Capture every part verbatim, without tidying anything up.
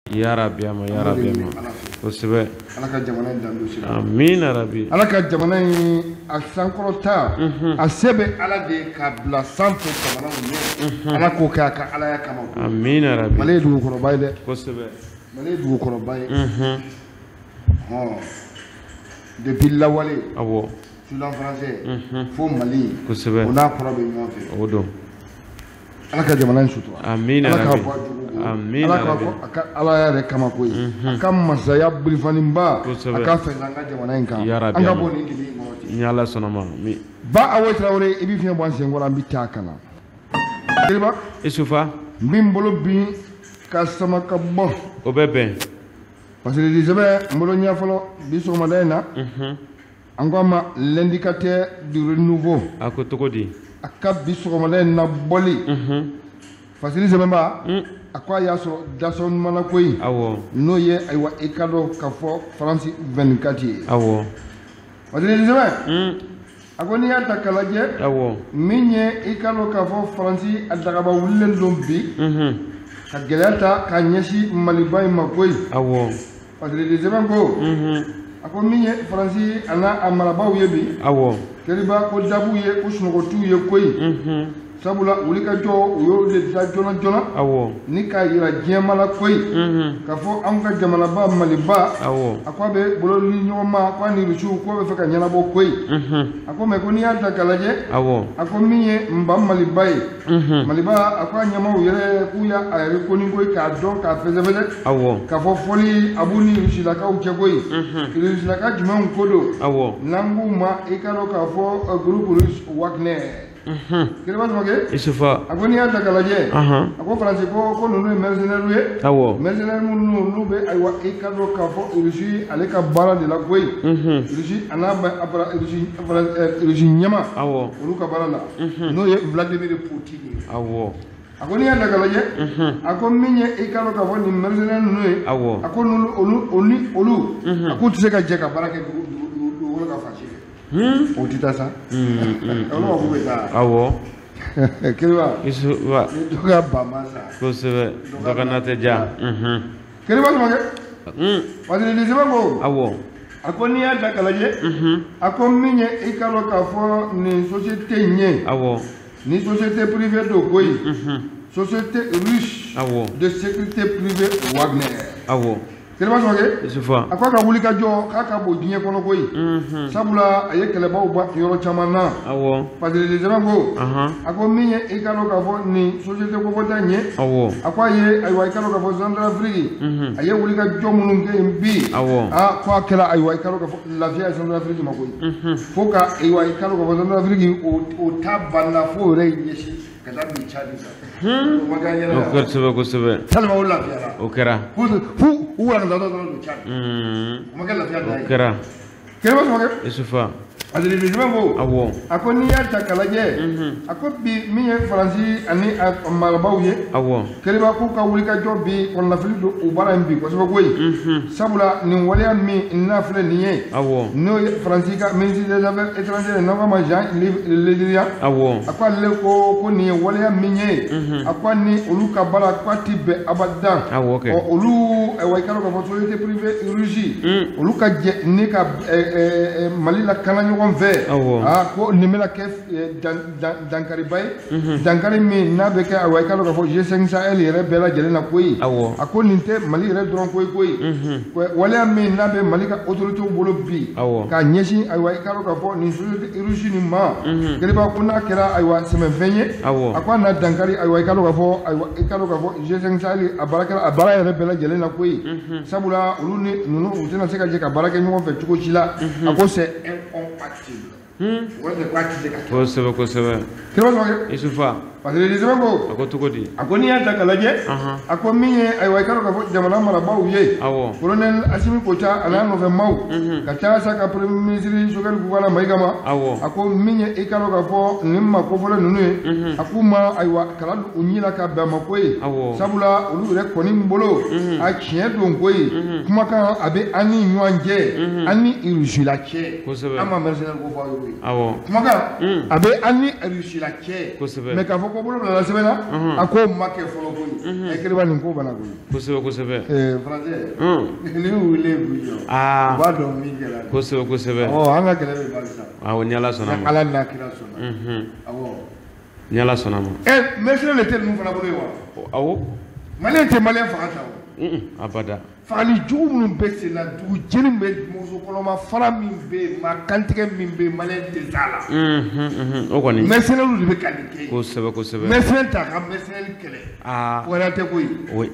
Ya Rabbi ama ya Rabbi ama kosɛbɛ ala ka jamana in dandu sira amina Rabbi ala ka jamana in a sankɔrɔta a se bɛ ala de ka bila sanfɛ jamana ɲɛ ala k'o kɛ a ka alaya kama amina Rabbi Mali ye dugukɔrɔba ye dɛ kosɛbɛ Mali ye dugukɔrɔba ye hɔn depuis lawale awɔ Soudan français fo Mali kosɛbɛ o n'a kɔrɔ bɛ ɲɔgɔn fɛ o don ala ka jamana in sutura amina ala ka Rabbi bɔ a jugu amina ala ka Rabbi fɔ a ka ala yɛrɛ kama ko ye a ka masaya birifaninba Kosɛbɛ. a ka fɛn an ka jamana in kan Ya an Rabbi ka ama bɔ nin dimi in kɔnɔ ten ni Ala sɔnna ma mi ba Awo Tarawele i bɛ fiɲɛ bɔ an sen kɔrɔ an bɛ taa ka na Jeliba Isufa n bɛ n bolo bin ka sama ka bɔ o bɛ bɛn parce que sɛbɛ n bolo ɲɛ fɔlɔ bi sɔgɔmada in na an ko a ma l'indicateur du renouveau a ko cogo di a ka bi sɔgɔmada in na bɔli fasili sɛbɛnba a ko a y'a sɔrɔ dasɔnmana ko in awɔ n'o ye ayiwa i ka dɔn k'a fɔ faransi vingt-quatre ye awɔ fasili sɛbɛn a ko n'i y'a ta k'a lajɛ awɔ min ye i ka dɔn k'a fɔ faransi a dagaba wulilen don bi ka gɛlɛya ta k'a ɲɛsin maliba in ma koyi awɔ fasili sɛbɛn ko a ko min ye faransi a n'a a marabaaw ye bi awɔ kɛriba ko dabuw ye ko sunɔgɔtiw ye koyi sabula wuli ka jɔ u y'o de da joona joona awɔ ni k'a yira diɲɛma la koyi k'a fɔ anw ka jamanaba maliba awɔ a ko a bɛ bolo ni ɲɔgɔn ma k'a ni rusiw k'o bɛ fɛ ka ɲɛnabɔ koyi a ko mɛ ko n'i y'a ta k'a lajɛ awɔ a ko min ye n ba maliba ye maliba a ko a ɲɛmaw yɛrɛ k'u y'a yɛrɛ ko ni koyi k'a dɔn k'a fɛsɛfɛsɛ awɔ k'a fɔ fɔli a b'u ni rusilakaw cɛ koyi rusilaka jumɛnw ko don awɔ n'an k'u ma i ka dɔn k'a fɔ groupe russe Wagner kiriba tɔmɔkɛ Isufa a ko n'i y'a ta k'a lajɛ ahan a ko faransi ko ko ninnu ye mercenaires ye awɔ mercenaires minnu n'u bɛ ayiwa i ka dɔn k'a fɔ rusi ale ka baara de la koyi rusi a n'a ba rusi rusi ɲɛma awɔ olu ka baara la n'o ye Vladimir Poutine ye awɔ a ko n'i y'a ta k'a lajɛ a ko min ye i ka dɔn k'a fɔ nin mercenaires ninnu ye awɔ a ko n'olu olu o ni olu a k'u tɛ se ka jɛ ka baara kɛ dugukolo ka fansi fɛ o tɛ taa sa olu b'a fɔ bɛ taa awɔ kiriba Isufa ni dɔ ka ban ma sa kosɛbɛ dɔ ka na tɛ ja kiriba tɔmɔkɛ parce que lisɛbɛn ko awɔ a ko n'i y'a ta k'a lajɛ a ko min ye i ka dɔn k'a fɔ nin société in ye awɔ ni société privée don koyi société russe awɔ de sécurité privée Wagner awɔ kiriba tɔmɔkɛ Isufa a ko a ka wuli ka jɔ k'a ka bon diɲɛ kɔnɔ koyi sabula a ye kɛlɛbaw ba yɔrɔ caman na awɔ parce que lisɛbɛn ko ahan a ko min ye i ka dɔn k'a fɔ nin société kofɔta in ye awɔ a ko a ye ayiwa i ka dɔn k'a fɔ Centrafrique a ye wuli ka jɔ minnu kɛ yen bi awɔ a ko a kɛra ayiwa i ka dɔn k'a fɔ lafiya ye Centrafrique ma koyi fo ka ayiwa i ka dɔn k'a fɔ Centrafrique o o ta banna fo yɛrɛ y'i ɲɛsin ka taa bin Tchad kan o ma kɛ an ɲɛna yan kosɛbɛ kosɛbɛ tellement o lafiyara o kɛra fo fo u walankatɔ dɔrɔn don Tchad o ma kɛ lafiya da o ye kɛra kɛlɛba tɔmɔkɛ Isufa a siri lisɛbɛn ko awɔ a ko n'i y'a ta k'a lajɛ a ko bi min ye faransi ani a marabaaw ye awɔ kɛlɛba k'u ka wuli ka jɔ bi kɔnɔnafili don o baara in bi kosɛbɛ koyi sabula nin waleya min n'a filɛ nin ye awɔ n'o ye faransi ka ministre des affaires étrangères n'an k'a ma Jean Le Drian awɔ a ko ale ko ko nin ye waleya min ye a ko ni olu ka baara k'a ti bɛn abadan awɔ kɛ ɔ olu ayiwa i ka dɔn k'a fɔ société privée russe olu ka jɛ ne ka Mali lakana ɲɔgɔn fɛ awɔ aa ko nin bɛna kɛ dankariba ye dankari min n'a bɛ kɛ ayiwa i ka dɔn k'a fɔ G cinq Sahel yɛrɛ bɛɛ lajɛlen na koyi awɔ a ko nin tɛ Mali yɛrɛ dɔrɔn koyi koyi waleya min n'a bɛ Mali ka autorités bolo bi awɔ k'a ɲɛsin ayiwa i ka dɔn k'a fɔ nin société russe nin ma kɛlɛba ko n'a kɛra ayiwa sɛmɛfɛn ye awɔ a ko a na dankari ayiwa i ka dɔn k'a fɔ ayiwa i ka dɔn k'a fɔ G cinq Sahel a baara kɛra a baara yɛrɛ bɛɛ lajɛlen na koyi sabula olu ni ninnu u tɛna se ka jɛ ka baara kɛ ɲɔgɔn fɛ cogo si la a ko c'est incompatible o de k'a tɛ se ka kɛ kosɛbɛ kosɛbɛ kɛlɛba tɔmɔkɛ Isufa parce que lisɛbɛn ko a ko cogo di a ko n'i y'a ta k'a lajɛ a ko min ye ayiwa i ka dɔn k'a fɔ jamana marabaaw ye awɔ colonel Asimi Goïta a n'a nɔfɛmaw ka taa sa ka premier ministre Sogɛl Gugana Mayiga ma awɔ a ko min ye i ka dɔn k'a fɔ nin ma kofɔlen ninnu ye a k'u ma ayiwa kala don u ɲɛ la ka bɛn a ma koyi awɔ sabula olu yɛrɛ kɔni bolo a tiɲɛ don koyi kumakan a bɛ an ni ɲɔgɔn cɛ an ni irusila cɛ kosɛbɛ an ma mercenaire ko fɔ aw ye koyi awɔ kumakan a bɛ an ni irusila cɛ kosɛbɛ mais k'a fɔ fɔ ko bolo bila sɛbɛnna a ko ma kɛ fɔlɔ koyi ɛ kiriba nin ko bana koyi kosɛbɛ kosɛbɛ ɛɛ français ni wele bi jɔ aa u b'a dɔn min kɛra kosɛbɛ kosɛbɛ ɔ an ka kɛlɛ bɛ bali sa awɔ ni Ala sɔnna ma ala n'a kira sɔnna awɔ ni Ala sɔnna ma ɛ mɛsirɛ de tɛ ninnu fana bolo ye wa awɔ maliyɛn tɛ maliyɛn faga sa o abada fagali jugu minnu bɛ sen na dugu jeni bɛ muso kɔnɔma fara min bɛ yen maa kantigɛ min bɛ yen maliyɛn tɛ s'a la o kɔni mɛsirɛliw de bɛ ka nin kɛ kosɛbɛ kosɛbɛ mɛsirɛ ta ka mɛsirɛli kɛlɛ aa wɛrɛ tɛ koyi oui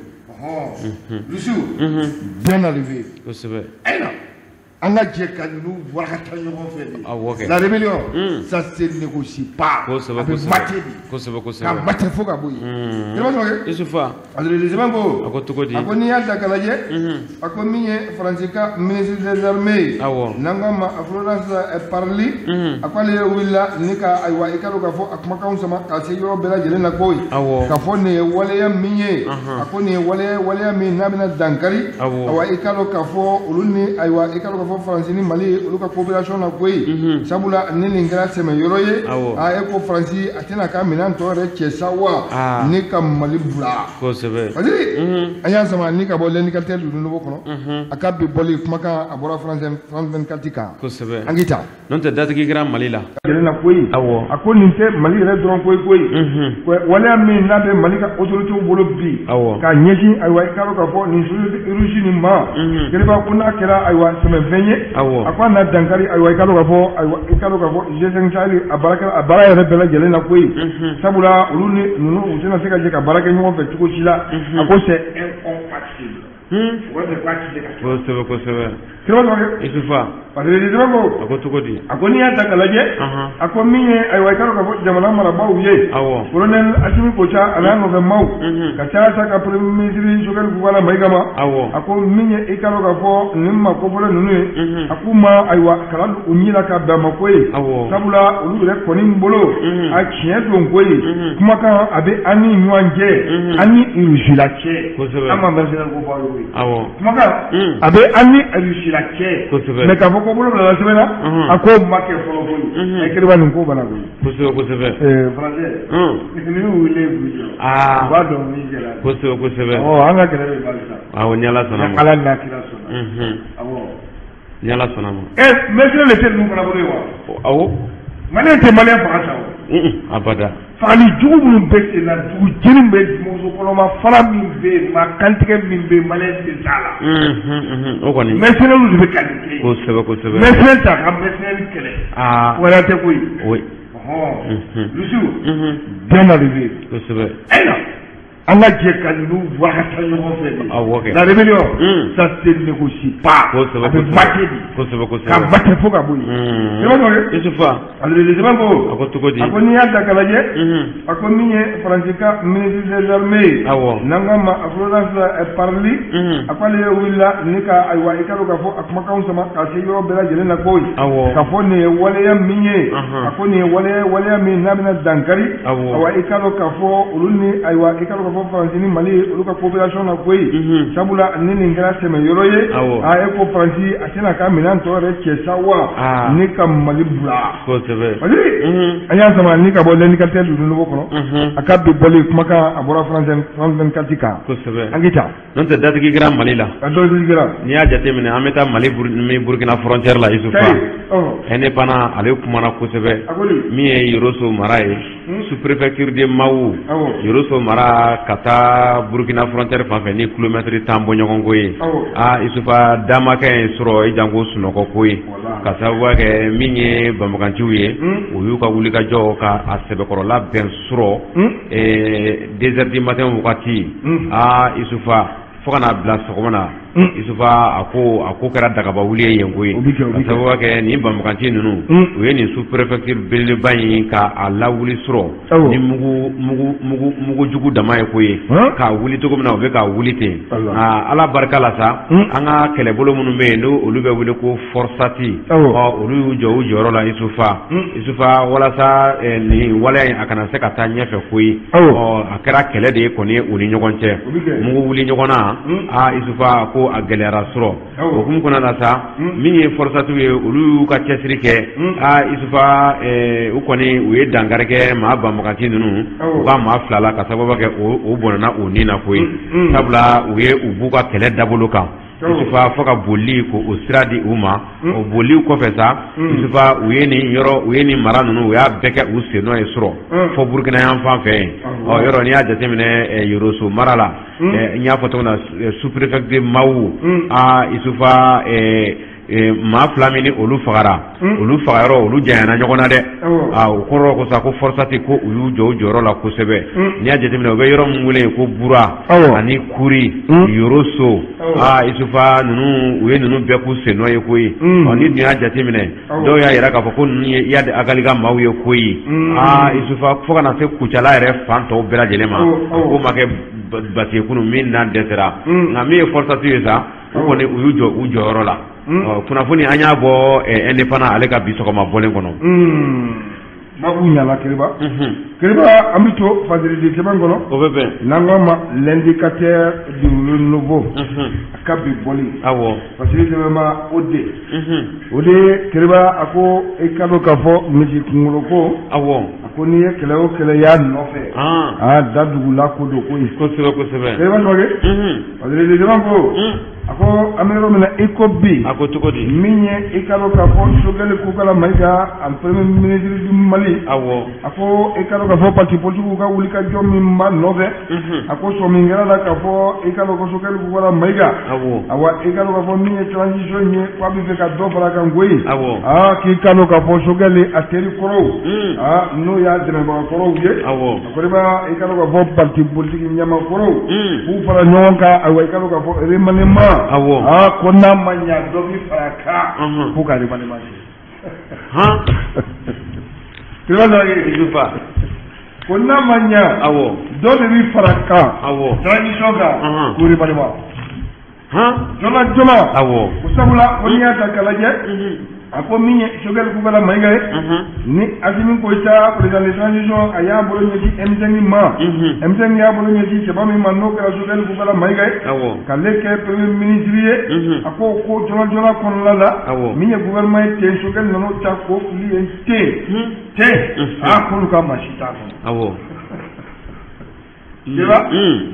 ɔhɔn lusiw bien arrivé kosɛbɛ ayiwa an ka jɛ ka ninnu warakata ɲɔgɔn fɛ de awɔ kɛ la rébellion ça se négocie pas kosɛbɛ a bɛ kosɛbɛ mate de kosɛbɛ ka kosɛbɛ mate fo ka bɔ yen yɛrɛ b'a sɔrɔ kɛ Isufa parce que le sɛbɛn ko a ko cogo di a ko n'i y'a ta k'a lajɛ a ko min ye faransi ka ministre des armées awɔ n'an ko a ma a Florence Parly a ko ale yɛrɛ wulila ni ka ayiwa i ka dɔn k'a fɔ a kumakanw sama ka se yɔrɔ bɛɛ lajɛlen na koyi awɔ k'a fɔ nin ye waleya min ye a ko nin ye waleya waleya min n'a bɛna dankari awɔ ayiwa i ka dɔn k'a fɔ olu ni ayiwa i ka dɔn k'a fɔ faransi ni mali ye olu ka coopération na koyi sabula ni nin kɛra sɛmɛ yɔrɔ ye a e ko faransi a tɛna ka minɛn tɔ yɛrɛ cɛ sa wa ni ka mali bila kosɛbɛ parce que an y'a sama ni ka bɔ l'indicateur du nouveau kɔnɔ a ka bi bɔli kumakan a bɔra France vingt-quatre kan kosɛbɛ an k'i ta n'o tɛ datigi kɛra Mali la gɛlɛn na koyi awɔ a ko nin tɛ mali yɛrɛ dɔrɔn koyi koyi waleya min n'a bɛ mali ka autorités bolo bi awɔ ka ɲɛsin ayiwa i ka dɔn k'a fɔ nin Russie nin ma kɛlɛba ko n'a kɛra ayiwa sɛmɛfɛn ye awɔ a ko a n'a dankari ayiwa i ka dɔn k'a fɔ ayiwa i ka dɔn k'a fɔ G cinq Sahel a baara a baara yɛrɛ bɛɛ lajɛlen na koyi sabula olu ni ninnu u tɛna se ka jɛ ka baara kɛ ɲɔgɔn fɛ cogo si la a ko c'est incompatible o de ko a tɛ se ka kɛ kosɛbɛ kosɛbɛ siraba dɔ kɛ Isufa parce que siraba ko a ko cogo di a ko n'i y'a ta k'a lajɛ a ko min ye ayiwa i ka dɔn k'a fɔ jamana marabaaw ye awɔ colonel Assimi Goïta a n'a nɔfɛmaaw ka caya sa ka premier ministre Jogel Kubala Mayiga ma awɔ a ko min ye i ka dɔn k'a fɔ nin ma kofɔlen ninnu ye a k'u ma ayiwa kalan u ɲi la ka bɛn a ma ko ye awɔ sabula olu yɛrɛ kɔni bolo a tiɲɛ don ko ye kumakan a bɛ an ni ɲɔgɔn cɛ an ni Rusila cɛ kosɛbɛ an ma mercenaire ko fɔ aw ye awɔ kumakan a bɛ an ni Rusila cɛ kosɛbɛ mais k'a fɔ ko bolo bila la sɛbɛnna a ko ma kɛ fɔlɔ koyi ɛ kiriba nin ko bana koyi kosɛbɛ kosɛbɛ ɛɛ français ni wele bi jɔ aa u b'a dɔn min kɛra kosɛbɛ kosɛbɛ ɔ an ka kɛlɛ bɛ bali sa awɔ ni Ala sɔnna ma ala n'a kira sɔnna awɔ ni Ala sɔnna ma ɛ mɛsirɛ de tɛ ninnu fana bolo ye wa awɔ maliyɛn tɛ maliyɛn faga sa o abada fagali jugu minnu bɛ sen na dugu jeni bɛ muso kɔnɔma fara min bɛ yen maa kantigɛ min bɛ yen maliyɛn tɛ s'a la o kɔni mɛsirɛliw de bɛ ka nin kɛ kosɛbɛ kosɛbɛ mɛsirɛ ta ka mɛsirɛli kɛlɛ aa wɛrɛ tɛ koyi oui ɔhɔn lusiw bien arrivé kosɛbɛ ayiwa an ka jɛ ka ninnu warakata ɲɔgɔn fɛ de awɔ kɛ la rébellion ça se négocie pas kosɛbɛ a bɛ mate de kosɛbɛ ka kosɛbɛ mate fo ka bɔ yen sɛbɛn dɔ kɛ Isufa ale de sɛbɛn ko a ko cogo di a ko n'i y'a ta k'a lajɛ a ko min ye faransi ka ministre des armées awɔ n'an ko a ma a Florence Parly a ko ale yɛrɛ wulila ni ka ayiwa i ka dɔn k'a fɔ a kumakanw sama ka se yɔrɔ bɛɛ lajɛlen na koyi awɔ k'a fɔ nin ye waleya min ye a ko nin ye waleya waleya min n'a bɛna dankari awɔ ayiwa i ka dɔn k'a fɔ olu ni ayiwa i ka dɔn k'a fɔ faransi ni mali olu ka coopération na koyi sabula ni nin kɛra sɛmɛ yɔrɔ ye a e ko faransi a tɛna ka minɛn tɔ yɛrɛ cɛ sa wa ni ka mali bila kosɛbɛ parce que an y'a sama ni ka bɔ l'indicateur du nouveau kɔnɔ a ka bi bɔli kumakan a bɔra France vingt-quatre kan kosɛbɛ an k'i ta n'o tɛ datigi kɛra Mali la a dɔ kɛra n'i y'a jateminɛ an bɛ taa Mali ni Burkina frontière la Isufa indépendant ale kumana kosɛbɛ min ye Yoroso mara ye sous-préfecture de Mawu Yoroso mara ka taa Burkina frontière fan fɛ ni kilomètre tan bɔ ɲɔgɔn ko ye aa Isufa damakɛ ye sɔrɔ i janko sunɔgɔ ko ye ka sababu kɛ min ye banbaganciw ye o y'u ka wulikajɔ ka a sɛbɛkɔrɔla bɛn sɔrɔ deux heures du matin wagati aa Isufa fo kana bila sɔgɔma na Isufa a ko a ko kɛra dagaba wuli ye yen koyi ka sababu kɛ nin banbaganci ninnu u ye nin sous-préfecture belebeleba in ka a lawuli sɔrɔ ni mugu mugu mugu mugu jugu dama ye koyi k'a wuli cogo min na u bɛ k'a wuli ten ala barika la sa an ka kɛlɛbolo minnu bɛ yen n'o olu bɛ wele ko forsati ɔ olu y'u jɔ u jɔyɔrɔ la Isufa Isufa walasa nin waleya in a kana se ka taa ɲɛfɛ koyi ɔ a kɛra kɛlɛ de ye kɔni u ni ɲɔgɔn cɛ mugu wuli ɲɔgɔn na a isufa ko a gɛlɛyara sɔrɔ o kun kɔnɔ la sa min ye forçatu ye olu y'u ka cɛsiri kɛ a isufa u kɔni u ye dankari kɛ maa banbagati ninnu u ka maa fila la ka sababu kɛ o bɔnna o ni na koyi sabula u ye u b'u ka kɛlɛ dabolo kan isufa fo ka boli ko o sira di u ma o boli kɔfɛ sa isufa u ye nin yɔrɔ u ye nin mara ninnu u y'a bɛɛ kɛ u sennɔ ye sɔrɔ fo Burkina yan fan fɛ yen ɔ yɔrɔ n'i y'a jateminɛ Yoroso mara la n y'a fɔ cogo min na sous-préfecture Mawu a isufa maa fila min ni olu fagara olu fagayɔrɔ olu janyana ɲɔgɔn na dɛ o kɔrɔ ko sa ko forçati ko u y'u jɔ u jɔyɔrɔ la kosɛbɛ n'i y'a jateminɛ u bɛ yɔrɔ min wele ko Bura ani Kuri Yoroso a isufa ninnu u ye ninnu bɛɛ k'u sennɔ ye koyi ɔ ni dun y'a jateminɛ dɔw y'a yira k'a fɔ ko ninnu ye Iyad Agali ka maaw ye koyi a isufa fo ka na se Kucala yɛrɛ fan tɔw bɛɛ lajɛlen ma ko ma kɛ basi kunu min n'an dɛsɛra nka min ye forçati ye sa u kɔni u y'u jɔ u jɔyɔrɔ la kunnafoni an y'a bɔ indépendant ale ka bi sɔgɔma bɔlen kɔnɔ Mabu ɲala Keriba Keriba an bɛ to fajiri semaine kɔnɔ o bɛ bɛn n'an ko ma l'indicateur du renouveau a ka bi bɔli awɔ fajiri semaine ma o de o de Keriba a ko i ka dɔn k'a fɔ misi kunkolo ko awɔ a ko n'i ye kɛlɛ o kɛlɛ y'a nɔfɛ a da dugula ko don koyi kosɛbɛ kosɛbɛ Keriba sɔrɔ fajiri semaine ko a ko an bɛ yɔrɔ min na i ko bi a ko cogo di min ye i ka dɔn k'a fɔ Sogɛli Kokala Mayiga en premier ministre du Mali awɔ a ko i ka dɔn k'a fɔ parti politique ka wuli ka jɔ min b'a nɔfɛ a ko sɔmi kɛra la k'a fɔ i ka dɔn ko Sogɛli Kokala Mayiga awɔ awa i ka dɔn k'a fɔ min ye transition ye k'a bɛ fɛ ka dɔ fara kan koyi awɔ aa k'i ka dɔn k'a fɔ Sogɛli a teri kɔrɔw aa n'o y'a dɛmɛbaga kɔrɔw ye awɔ a ko i b'a i ka dɔn k'a fɔ parti politique ɲɛma kɔrɔw k'u fara ɲɔgɔn kan awa i ka dɔn k'a fɔ remaniement awɔ aa ko n'a ma ɲa dɔ bi fara kan fo ka remaniement han Keriba sɔrɔ Yusufa ko n'a ma ɲa awɔ dɔ de bi fara kan awɔ transition kan k'o remaniement han joona joona awɔ ko sabula ko n'i y'a ta k'a lajɛ a ko min ye Sogɛli Kokala Mayiga ye ni Asimi Goyita président de transition a y'a bolo ɲɛsin M cinq ma M cinq y'a bolo ɲɛsin cɛba min ma n'o kɛra Sogɛli Kokala Mayiga ye k'ale kɛ premier ministre ye a ko ko joona joona kɔnɔna la min ye gouvernement ye ten Sogɛli nan'o ta k'o fili yen ten ten a k'olu ka maa si t'a kɔnɔ Keriba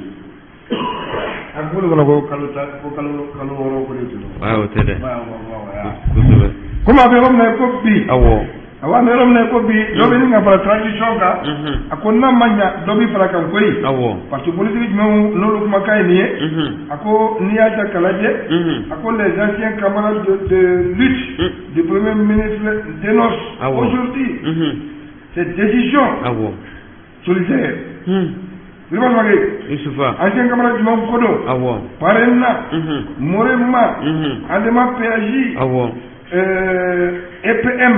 a k'olu kɔnɔ ko kalo ko kalo kalo wɔɔrɔ ko de tun don o tɛ dɛ kosɛbɛ komi a bɛ yɔrɔ min na ko bi awɔ awɔ an bɛ yɔrɔ min na ko bi dɔ bɛ nin ka fara transition kan a ko n'a ma ɲa dɔ bɛ fara kan koyi awɔ parti politique jumɛnw n'olu kumakan ye nin ye a ko n'i y'a ta k'a lajɛ a ko les anciens camarades de de lutte du premier ministre dénoncent aujourd'hui cette décision awɔ solitaire Keriba sɔrɔ Yusufa ancien camarade jumɛnw ko don awɔ Parena Morema Adama Péagi awɔ E P M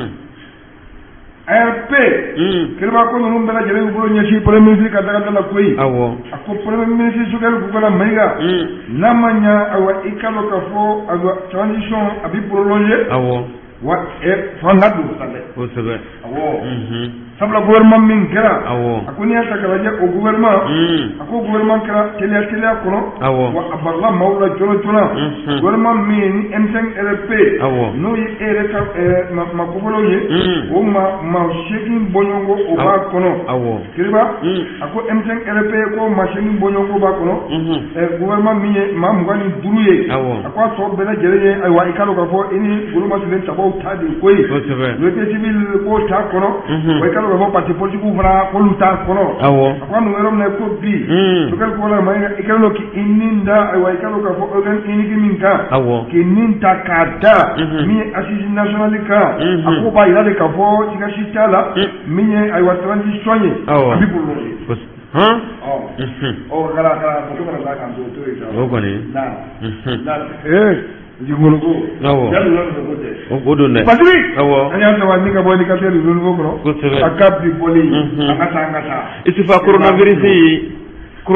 A R P Keriba ko ninnu bɛɛ lajɛlen y'u bolo ɲɛsin premier ministre ka daga da la koyi awɔ a ko premier ministre Sogɛli Kokala Mayiga n'a ma ɲa awa i ka dɔn k'a fɔ awa transition a bɛ prolonger awɔ wa fanga don sa dɛ kosɛbɛ awɔ sabula gouvernement min kɛra awɔ a ko n'i y'a ta k'a lajɛ o gouvernement a ko gouvernement kɛra teliya teliya kɔnɔ awɔ wa a barila maaw la joona joona gouvernement min ni M cinq R P awɔ n'o ye e yɛrɛ ka ma kofɔlaw ye o ma ma seegin bɔɲɔgɔnko o b'a kɔnɔ awɔ Keriba a ko M cinq R P ko ma seegin bɔɲɔgɔnko b'a kɔnɔ gouvernement min ye maa mugan ni duuru ye awɔ a ko a tɔ bɛɛ lajɛlen ye ayiwa i k'a dɔn k'a fɔ i ni Goloma Silen Tabaw ta de koyi société civile k'o t'a kɔnɔ wa i k'a dɔn k'a fɔ parti politique fana k'olu t'a kɔnɔ awɔ a ko an yɔrɔ min na ko bi Sogɛli Kokala Mayiga i kɛlen don k'i nin da ayiwa i k'a dɔn k'a fɔ organe unique min kan k'i nin ta k'a da min ye assise nationale kan a ko b'a yira de k'a fɔ siga si t'a la min ye ayiwa transition ye a bɛ bolo han ɔ kala kala muso kana taa k'an to o to yen sa o kɔni na na ee jigoloko awɔ yali yɔrɔ min ko tɛ o don dɛ pasiri awɔ an y'a sɔrɔ ni ka bɔ indicateur du renouveau kɔrɔ kosɛbɛ a ka bi bɔli an ka taa an ka taa Isufa coronavirus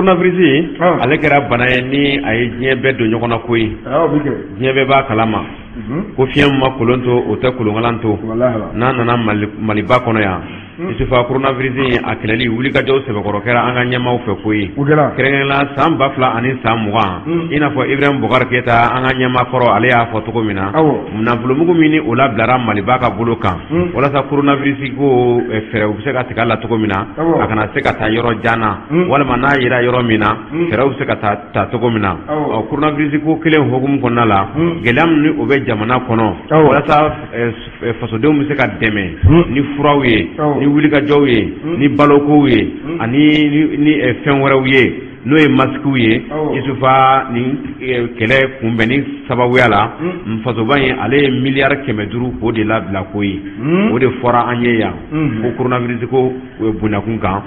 coronavirus ale kɛra bana ye ni a ye diɲɛ bɛɛ don ɲɔgɔn na koyi awɔ bi kɛ diɲɛ bɛɛ b'a kalama ko fiɲɛ ma kolon to o tɛ kolonkalan to n'a nana Maliba kɔnɔ yan Isufa coronavirus a kɛlɛli wuli ka jɔ sɛbɛkɔrɔ kɛra an ka ɲɛmaaw fɛ ko ye kɛrɛnkɛrɛnnenya san ba fila ani san mugan i n'a fɔ Ibrahim Boubacar Keita an ka ɲɛmaa kɔrɔ ale y'a fɔ cogo min na nafolomugu min ni o labilara Maliba ka bolo kan walasa coronavirus ko fɛɛrɛ u bɛ se ka tigɛ a la cogo min na a kana se ka taa yɔrɔ jan na walima n'a yera yɔrɔ min na fɛɛrɛ u bɛ se ka taa ta cogo min na ɔ coronavirus ko kelen hukumu kɔnɔna la gɛlɛya min ni o bɛ jamana kɔnɔ walasa fasodenw bɛ se ka dɛmɛ ni furaw ye ni wulikajɔw ye ni balokow ye ani ni fɛn wɛrɛw ye n'o ye masques ye Isufa ni kɛlɛ kunbɛn ni sababuya la fasoba in ale ye miliyari kɛmɛ duuru k'o de labila ko ye o de fɔra an ye yan ko coronavirus ko bonyakun kan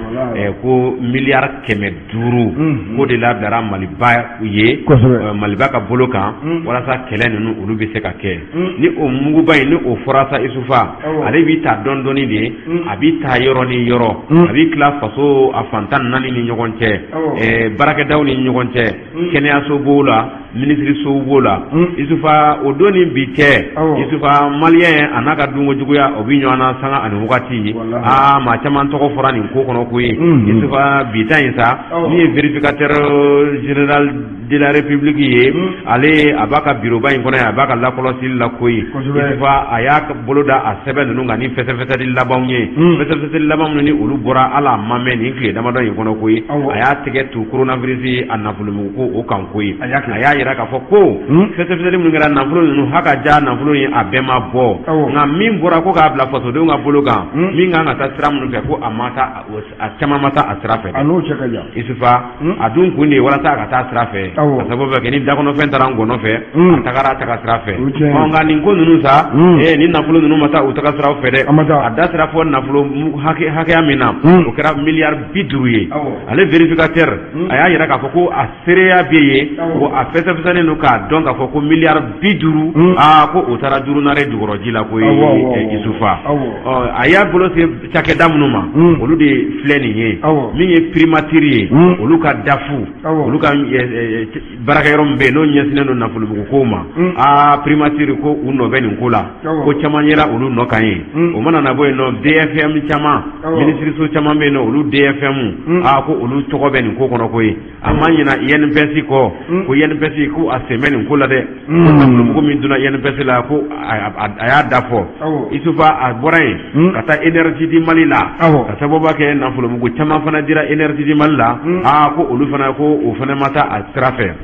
ko miliyari kɛmɛ duuru k'o de labilara Maliba ye Maliba ka bolo kan walasa kɛlɛ ninnu olu bɛ se ka kɛ ni o muguba in ni o fɔra sa Isufa ale b'i ta dɔɔni dɔɔni de a b'i ta yɔrɔ ni yɔrɔ a b'i tila faso a fantan naani ni ɲɔgɔn cɛ barakɛdaw ni ɲɔgɔn cɛ kɛnɛyaso b'o la minisirisow b'o la Isufa o don ni bi cɛ Isufa maliyɛn a n'a ka dunko juguya o bi ɲɔgɔn na sanga ani wagati aa maa caman tɔgɔ fɔra nin ko kɔnɔ ko ye Isufa bi ta in sa min ye vérificateur général de la République ye ale a b'a ka bureauba in kɔnɔ ye a b'a ka lakɔlɔsili la ko ye Isufa a y'a bolo da a sɛbɛn ninnu kan ni fɛsɛfɛsɛli labanw ye fɛsɛfɛsɛli laban minnu ni olu bɔra ala ma mɛn nin tile damadɔ in kɔnɔ ko ye a y'a tɛgɛ tu coronavirus a nafolomugu ko o kan ko ye a y'a yira k'a fɔ ko fɛsɛfɛsɛli minnu kɛra nafolo ninnu haka ja nafolo in a bɛɛ ma bɔ nka min bɔra ko k'a bila fasodenw ka bolo kan min kan ka taa sira minnu fɛ ko a ma taa a caman ma taa a sira fɛ Isufa a dun kun de ye walasa a ka taa sira fɛ ka sababu kɛ ni dakɔnɔfɛn taara ngɔnɔ fɛ a tagara a taga sira fɛ nka nin ko ninnu sa ni nafolo ninnu ma taa u taga siraw fɛ dɛ a da sira fɔ nafolo hakɛya min na o kɛra miliyari bi duuru ye ale vérificateur a y'a yira k'a fɔ ko a seereya bɛ yen ko a fɛsɛfɛsɛlen don k'a dɔn k'a fɔ ko miliyari bi duuru aa ko o taara duuru nare jukɔrɔji la ko ye Isufa a y'a bolo se cakɛda minnu ma olu de filɛ nin ye min ye primature ye olu ka dafu olu ka baarakɛyɔrɔ min bɛ yen n'o ɲɛsinnen don nafolomugu kow ma aa primature ko u nɔ bɛ nin ko la ko caman yera olu nɔ kan ye o mana na bɔ yen nɔ D F M caman minisiriso caman bɛ yen nɔ olu D F M aa ko olu tɔgɔ bɛ nin ko kɔnɔ ko ye a ma ɲina I N P S kɔ ko I N P S ko a sen bɛ nin ko la dɛ nafolomugu min donna I N P S la ko a y'a da fɔ Isufa a bɔra yen ka taa énergie di Mali la ka sababu kɛ nafolomugu caman fana dira énergie di Mali la aa ko olu fana ko o fana ma taa a sira fɛ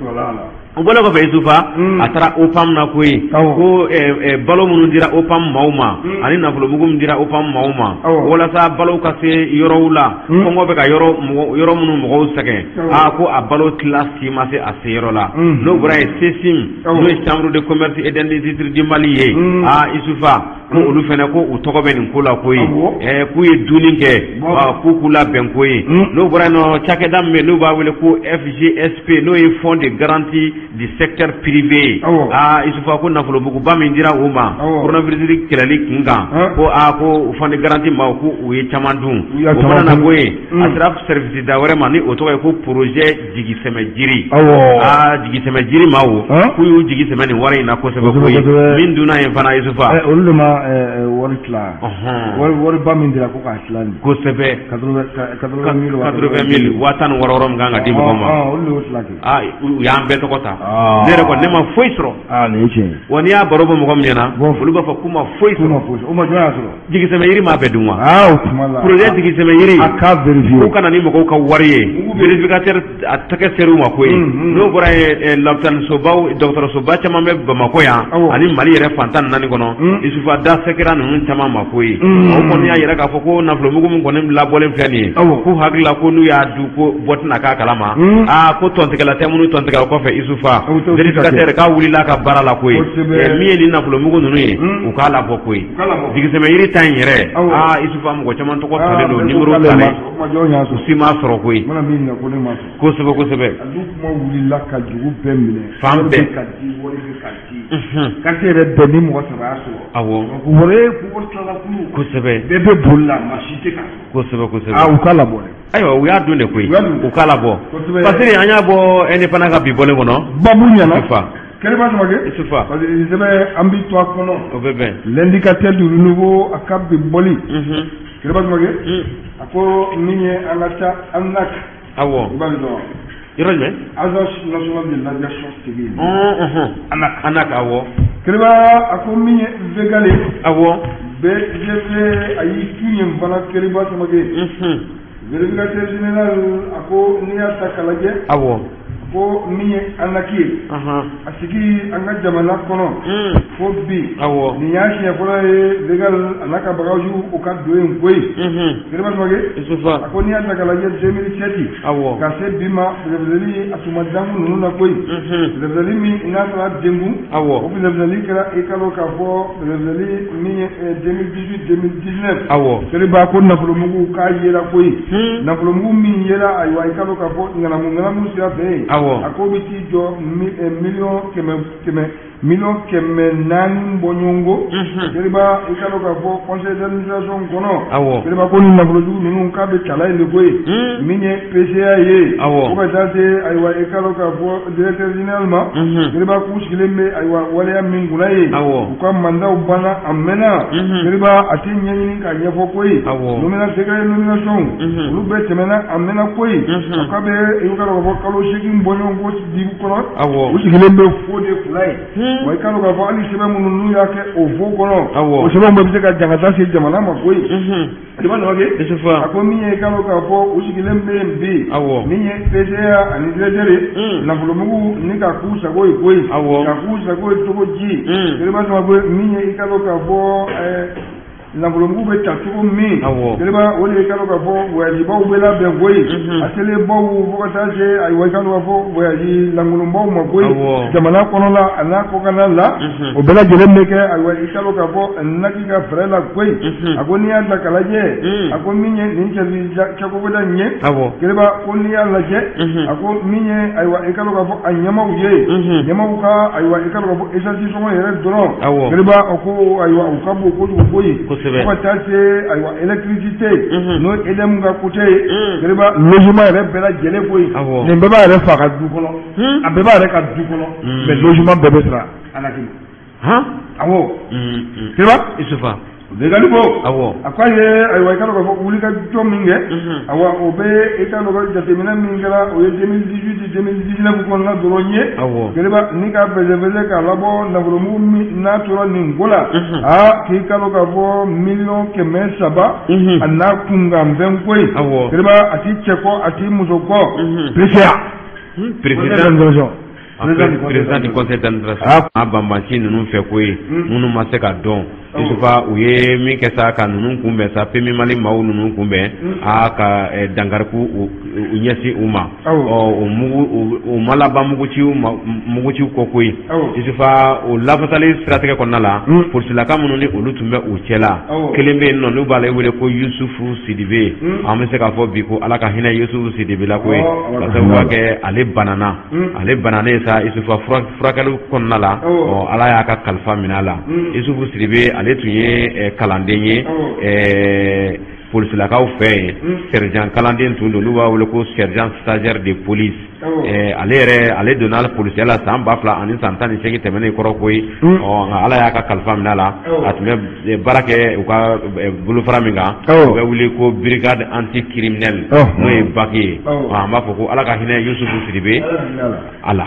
o bɔlen kɔfɛ Isufa a taara O P A M na ko ye ko balo minnu dira O P A M maaw ma ani nafolomugu min dira O P A M maaw ma walasa balo ka se yɔrɔw la kɔngɔ bɛ ka yɔrɔ yɔrɔ minnu mɔgɔw sɛgɛn aa ko a balo tila si ma se a se yɔrɔ la n'o bɔra yen CESIM n'o ye chambre de commerce et d'industrie du Mali ye aa Isufa ko olu fana ko u tɔgɔ bɛ nin ko la ko ye k'u ye dunni kɛ k'u k'u labɛn ko ye n'o bɔra yen nɔ cakɛda min bɛ n'u b'a wele ko F G S P n'o ye fonds de garantie du secteur privé ah Isufa ko nafolomuguba min dira o ma coronavirus kɛlɛli kun kan ko a ko fonds de garantie ma ko u ye caman dun o fana na ko ye a sera service da wɛrɛ ma ni o tɔgɔ ye ko projet jigisɛmɛ jiri ah jigisɛmɛ jiri ma o k'u y'u jigisɛmɛ nin wari in na kosɛbɛ ko ye min dunna yen fana Isufa olu de ma wari tila wari ba min dira ko k'a tila nin kosɛbɛ quatre-vingt mille waa tan ni wɔɔrɔ wɔɔrɔ min kan ka di mɔgɔ ma ah u y'an bɛɛ tɔgɔ ta ne yɛrɛ kɔni ne ma foyi sɔrɔ wa n'i y'a baro bɔ mɔgɔ min ɲɛna olu b'a fɔ k'u ma foyi sɔrɔ jigisɛmɛ yiri m'a bɛɛ dun wa projet jigisɛmɛ yiri k'u kana ni mɔgɔw ka wari ye vérificateur a tɛgɛ ser'u ma ko ye n'o bɔra yen lɔpitalisobaw dɔgɔtɔrɔsoba caman bɛ Bamakɔ yan ani Mali yɛrɛ fantan naani kɔnɔ Isufa da sɛkɛra ninnu caman ma ko ye o kɔni y'a yɛrɛ k'a fɔ ko nafolomugu min kɔni labɔlen filɛ nin ye k'u hakili la ko n'u y'a dun ko bɔ tɛna k'a kalama aa ko tɔntigɛla tɛ minnu tɔntigɛla kɔfɛ Isufa vérificateur k'a wulila ka baara la ko ye min ye nin nafolomugu ninnu ye u k'a labɔ ko ye jigisɛmɛ yiri ta in yɛrɛ aa Isufa mɔgɔ caman tɔgɔ talen don numéro talen u si m'a sɔrɔ ko ye kosɛbɛ kosɛbɛ fan bɛɛ kati yɛrɛ bɛɛ ni mɔgɔ saba y'a sɔrɔ awɔ wɛrɛ k'o tilala kulu kosɛbɛ bɛɛ bɛ boli la maa si tɛ ka kosɛbɛ kosɛbɛ ah u k'a labɔ dɛ ayiwa u y'a dun de koyi u k'a labɔ parce que an y'a bɔ indépendant ka bi bɔlen kɔnɔ babu ɲɛna Isufa Kaliba Samake Isufa parce que je vais ambi toi kono obebe l'indicateur du renouveau akab boli mhm Kaliba Samake ako minye anata anak awo balido iroje agence nationale de l'aviation civile mhm anak anak awo Kaliba ako minye vegale awo be jefe ayi kinye mbana Kaliba Samake mhm vérificateur général ako niya takalaje awo ko minye anaki aha asigi anga jamana kono ko bi awo ni yashi ya kola e legal anaka bagaju o ka doen koy mhm kiriba soge isufa ko ni ata kala je deux mille sept awo ka se bima rezeli atuma dangu nunu na koy mhm rezeli mi ina sala dengu awo o bi rezeli kala e kalo ka fo rezeli mi deux mille dix-huit deux mille dix-neuf awo kiriba ko na fulo mugu ka yela koy na fulo mugu mi yela aywa e kalo ka fo ngana mu ngana mu sira be ako biti jo million keme keme million keme nani mbonyongo keriba ikalo ka fo conseil d'administration kono keriba ko ni nabolo du nunu ka be kala ile koy minye P C A ye ko ba date aywa ikalo ka fo directeur général ma keriba ku shilembe aywa wala ya mingula ye ko manda ubana amena keriba ati nyenyi ka nyefo koy nomina secret nomination lu be temena amena koy ko be ikalo ka fo kalo shekin mbonyongo di kono awo usigilembe fode fulai wa ikalo ka fo ali sebe mununu yake ovo kono o sebe mbe bise ka jangata se jamana makoi diba no ge esefa akomi ikalo ka fo usigilembe mbi ninye pesa ani dredere na bulumu ni ka kusa koi koi ka kusa koi toko ji diba no go ninye ikalo ka fo eh na bulumu be tatuko mi diba ole ikalo ka fo wa diba ubela be koi atele bo fo ka je ay wa ikalo ka fo wa yi langulu mbo makoi jamana kono la ana ko kana la o bela jelembe ke ay wa ikalo ka fo naki ka frela koi agoni anda kalaje ako minye ni chali chako beda nye diba ko ni ala je ako minye ay wa ikalo ka fo anyama uye nyama uka ay wa ikalo ka fo esasi so yere dono diba ko ay wa ukabo ko koi ko tase ay wa electricité no edem ga kote diba logement re bela jele koi ne beba re fa ka du kono abeba re ka du kono mais logement bebe sera anaki ha awo diba isufa degali bo awo akwaye ay wa ikalo ko wuli ka jominge awa obe ikalo ko jatemina mingala o deux mille dix-huit deux mille dix-neuf ko na doronye diba ni ka beze beze ka labo na bolomu na toro ningola a ki ikalo ka fo million keme saba ana kunga mbenkoi diba ati cheko ati muzoko presia president président du conseil d'administration a bambanci ninnu fɛ ko ye minnu ma se ka dɔn isufa u ye min kɛ sa ka ninnu kunbɛn sa pemi mali maaw ninnu kunbɛn a ka dankariku u ɲɛsin u ma ɔ o mugu o ma laban muguciw muguciw kɔ koyi isufa o lafasali siratigɛ kɔnɔna la polisilaka minnu ni olu tun bɛ u cɛla kelen bɛ yen nɔ n'u b'ale wele ko yusufu sidibe an bɛ se k'a fɔ bi ko ala ka hinɛ yusufu sidibe la koyi ka sababu kɛ ale banana ale bananen sa isufa furakɛliw kɔnɔna la ɔ ala y'a ka kalifa minɛ a la isufu sidibe ale tun ye kalanden ye polisilakaw fɛ yen sergent kalanden tun don n'u b'a wele ko sergent stagiaire de police ale yɛrɛ ale donna polisiya la san ba fila ani san tan ni seegin tɛmɛnen kɔrɔ koyi ɔ nka ala y'a ka kalifa minɛ a la a tun bɛ baara kɛ u ka bolofara min kan u bɛ wele ko brigade anti criminelle n'o ye baki ye an b'a fɔ ko ala ka hinɛ yusufu sidibe ala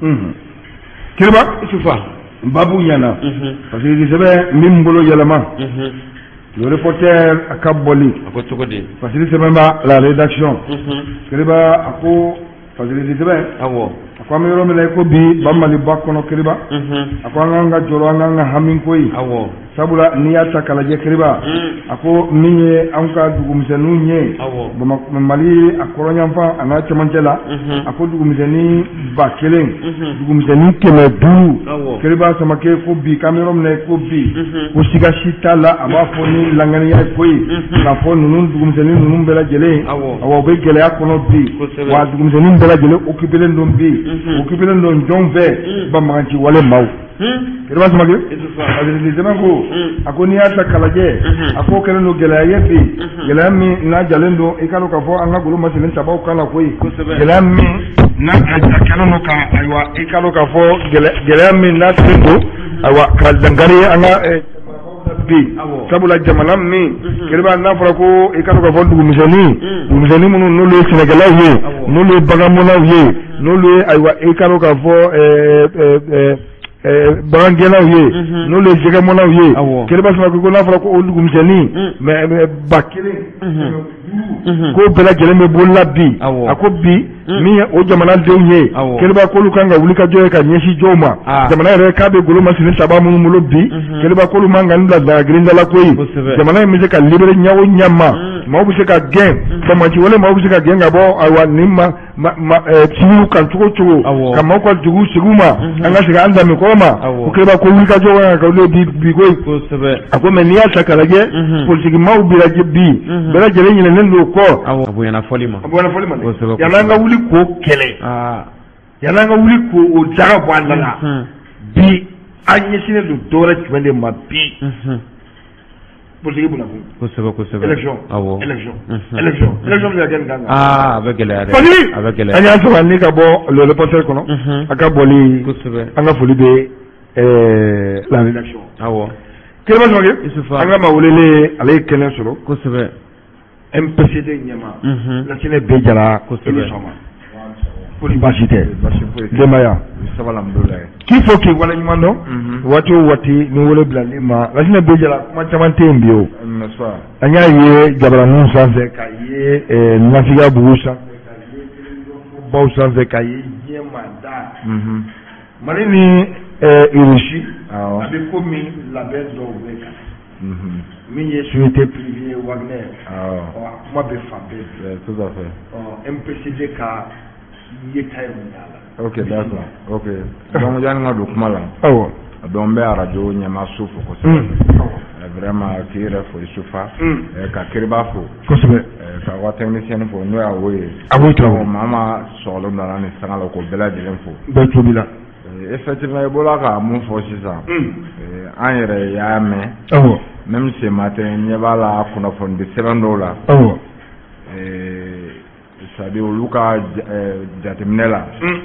kiriba isufa babu ɲana parce que sɛbɛn min bolo yɛlɛma le reporter a ka bɔli parce que sɛbɛn b'a la rédaction kiriba a ko parce que sɛbɛn a ko an bɛ yɔrɔ min na i ko bi ba maliba kɔnɔ kiriba a ko an k'an ka jɔrɔ an k'an ka hami ko ye sabula n'i y'a ta k'a lajɛ kiriba a ko min ye an ka dugumisɛnninw ye mali a kɔrɔnyanfan a n'a cɛmancɛ la a ko dugumisɛnnin ba kelen dugumisɛnnin kɛmɛ duuru kiriba samakɛ ko bi k'an bɛ yɔrɔ min na i ko bi ko siga si t'a la a b'a fɔ ni langaniya ko ye k'a fɔ ninnu dugumisɛnnin ninnu bɛɛ lajɛlen awa u bɛ gɛlɛya kɔnɔ bi wa dugumisɛnnin bɛɛ lajɛlen occupelen don bi occupelen don jɔn fɛ banbaganciwale maaw kiriba samake adili zaman ko ako ni ata kalaje ako kelen do gelaya bi gelaya mi na jalendo e kalo ka fo an ga gulu masilin tabaw kala koyi gelaya mi na kalo no ka aywa e kalo ka fo gelaya mi na sendo aywa kal dangari an ga bi sabula jamana mi kiriba na fara ko e kalo ka fo dugu misani dugu misani munu no le senegalaw ye no le bagamonaw ye no le aywa e kalo ka fo eh eh bagangelaw ye no le jegamonaw ye kiriba sama ko na fara ko o dugu misani mais bakire ko bela geleme bolla bi ako bi mi o jamana dew ye kiriba ko lu kanga wuli ka joye ka nyeshi joma jamana re ka be golo masini taba mu mulo bi kiriba ko lu manga nda da grinda la koyi jamana mi se ka libere nyawo nyama ma bu se ka gen sama ci wala ma bu se ka gen ga bo awa nimma ma tiwu kan tuko tuko kama ko tugu siguma anga se ga anda mi koma ko kiriba ko wuli ka joye ka le bi bi koyi ako men ya sakalaje politique maw bi la bi bela jele nyine nen lo ko abu yana folima abu yana folima yana nga wuli ko kele ah yana nga wuli ko o jaga bo andala bi anye sine do dora twende ma bi politique bula ko sebe ko sebe election awo election election election ya gen ganga ah avec les avec les anya so wani ka bo le le porteur kono aka boli ko sebe anga foli be euh la rédaction awo kele ma joge anga ma wolele ale kelen soro ko sebe M P C D nyama la sine be jara ko sebe soma pour basité demaya sabalamdullah ki fo ki wala nyumando wati wati ni wala blalima la sine be jara kuma chamante mbio meswa anya ye jabara nun sanse ka ye nasiga buusa baw sanse ka ye yemanda mhm mari ni irishi abi ko mi la be do beka mhm mi ye souhaité privé Wagner ah moi be fambe tout à fait oh M P C D ka ye tay mundala ok d'accord ok donc yan nga do kuma la awo donc be radio nyama sufu ko so vraiment ki refo sufa e ka kiriba fo ko so be ka wa technicien fo no ya woye abo to mama solo na ni sangalo ko bela de l'info be to bila effectivement ebola ka mon fo sisa euh an yere ya me awo même ce matin il y a la fondation de seven dollars oh eh ça dit au luka jatemnela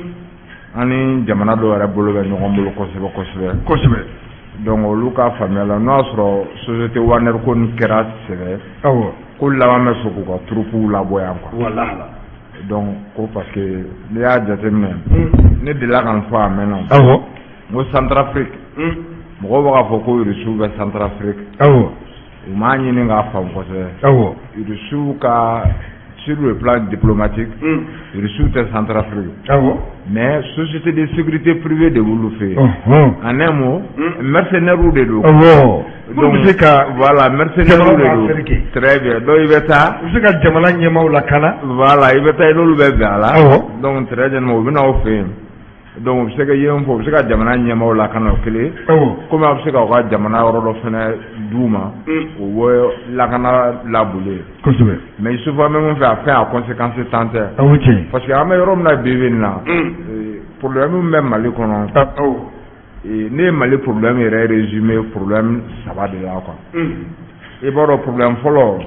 ani jamana do ara bolo be nyom bolo ko sebe ko sebe ko sebe donc au luka famela nostro société warner ko ni kera sebe oh ko la ma so ko troupe la boya ko wallahi donc ko parce que il y a jatemne ne de la kan fa maintenant oh mo Centrafrique mo ba fo ko reçu be Centrafrique awo ma ñi ni nga fam ko se awo reçu ka sur le plan diplomatique reçu te Centrafrique awo mais société de sécurité privée de vous le fait en un mot mercenaire ou de l'eau awo donc c'est ka voilà mercenaire ou de l'eau très bien donc il va ta c'est ka jamana ñemaw la kana voilà il va ta lolu be bala donc très bien mo bina o fait donc c'est que yem fo c'est que jamana nyama wala kana kele comme c'est que wa jamana ro do fena duma o wo la kana la boulé kosube mais souvent même fait affaire à conséquences tantes ok parce que amé rom na bivin na problème même mali kono oh et né mali problème est résumé problème ça va de là quoi et bon le problème follow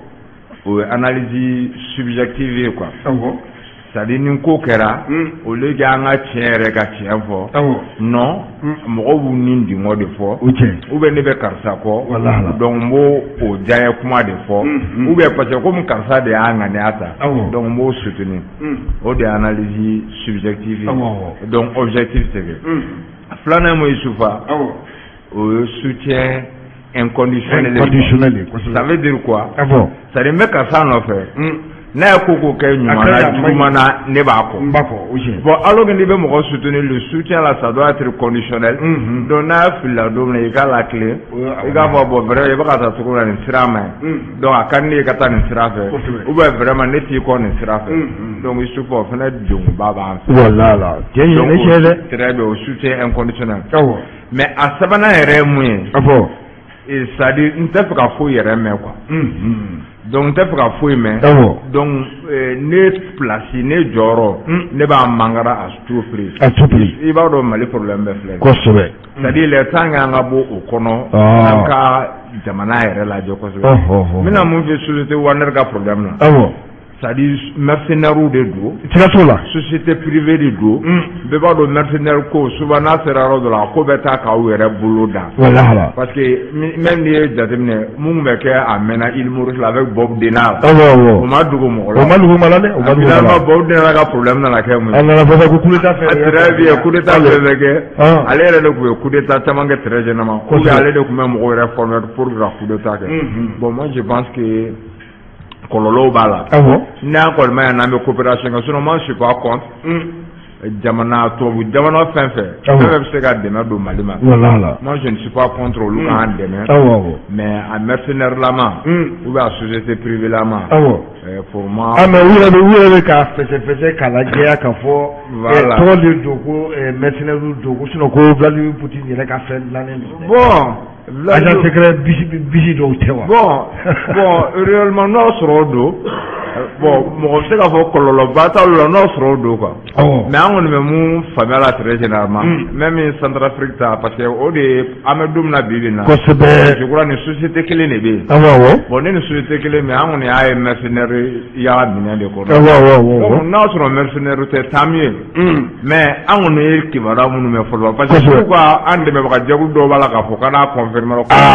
oh analyse subjective quoi oh sadi ni ko kera o le ga nga chere ga tienfo non mo wu ni ndi ngode fo u be ne be karsa ko donc mo o jaye kuma de fo u be parce que comme karsa de anga ne ata donc mo soutenir o de analyse subjective donc objectif c'est que flana mo isufa o soutien inconditionnel inconditionnel ça veut dire quoi ça veut dire que ça no fait na koko ke nyuma na juma na ne ba ko mbako oje bon alors que ne be mo soutenir le soutien là ça doit être conditionnel donc na fila do na ika la clé ika bo bo vrai ba ka ta ko na sirama donc akan ne ka ta ni sirafe ou ba vraiment ne ti ko ni sirafe donc il faut pour faire du baba voilà là tiens ne chede très bien au soutien inconditionnel oh mais à sabana ere mu afo et ça dit une tête ka fo yere me quoi donc t'es pas fouille mais donc ne place ne joro ne ba mangara à tout prix à tout prix il va avoir mal problème be fleur kosobe c'est-à-dire les temps an ka bo o kono an ka jamana yɛrɛ lajɛ kosɛbɛ mina mun fi société Warner ka problème na awɔ c'est-à-dire mercenaires de do tigato la société privée de do bɛɛ b'a dɔn mercenaire ko souvent n'a sera yɔrɔ dɔ la ko bɛ taa k'aw yɛrɛ bolo da parce que même n'i ye jateminɛ mun bɛ kɛ a mɛnna Île Maurice la avec Bob Denard o ma dogo mɔgɔ la o ma dogo ma la dɛ o ma dogo ma la Bob Denard ka problème nana kɛ mun ye a nana fɔ ko coup d'état fɛ très bien coup d'état fɛ bɛ kɛ ale yɛrɛ de tun ye coup d'état caman kɛ très gênant ou bien ale de tun bɛ mɔgɔw yɛrɛ former pour ka coup d'état kɛ bon moi je pense que kololo bala n'a ko ma na me coopération que sinon moi je suis pas contre jamana to jamana fin fait même se ka dɛmɛ do Mali ma moi je ne suis pas contre olu ka dɛmɛ mais à mercenaire lama ou à société privée lama pour moi ah mais oui oui oui ka fese fese kala jɛya ka fɔ tɔgɔ de dogo mercenaire dogo sinon ko Vladimir Poutine yɛrɛ ka fɛn dilannen bon agent secret bisi bisi dɔw tɛ wa bon bon réellement n'o sɔrɔ do bon mɔgɔ bɛ se k'a fɔ kɔlɔlɔba t'aw la n'o sɔrɔ o do quoi mais an kɔni bɛ mun faamuya la très généralement même Centrafrique ta parce que o de an bɛ don min na bi bi in na kosɛbɛ je crois ni société kelen de bɛ yen awɔ bon ni ni société kelen mais an kɔni y'a ye mercenaire y'a minɛ de kɔnɔ awɔ donc n'a sɔrɔ mercenaire tɛ tant mieux mais an kɔni ye kibaruya minnu mɛn fɔlɔ parce que pourquoi an dɛmɛbaga jɛkulu dɔw b'a la k'a fɔ k'a n'a confirmer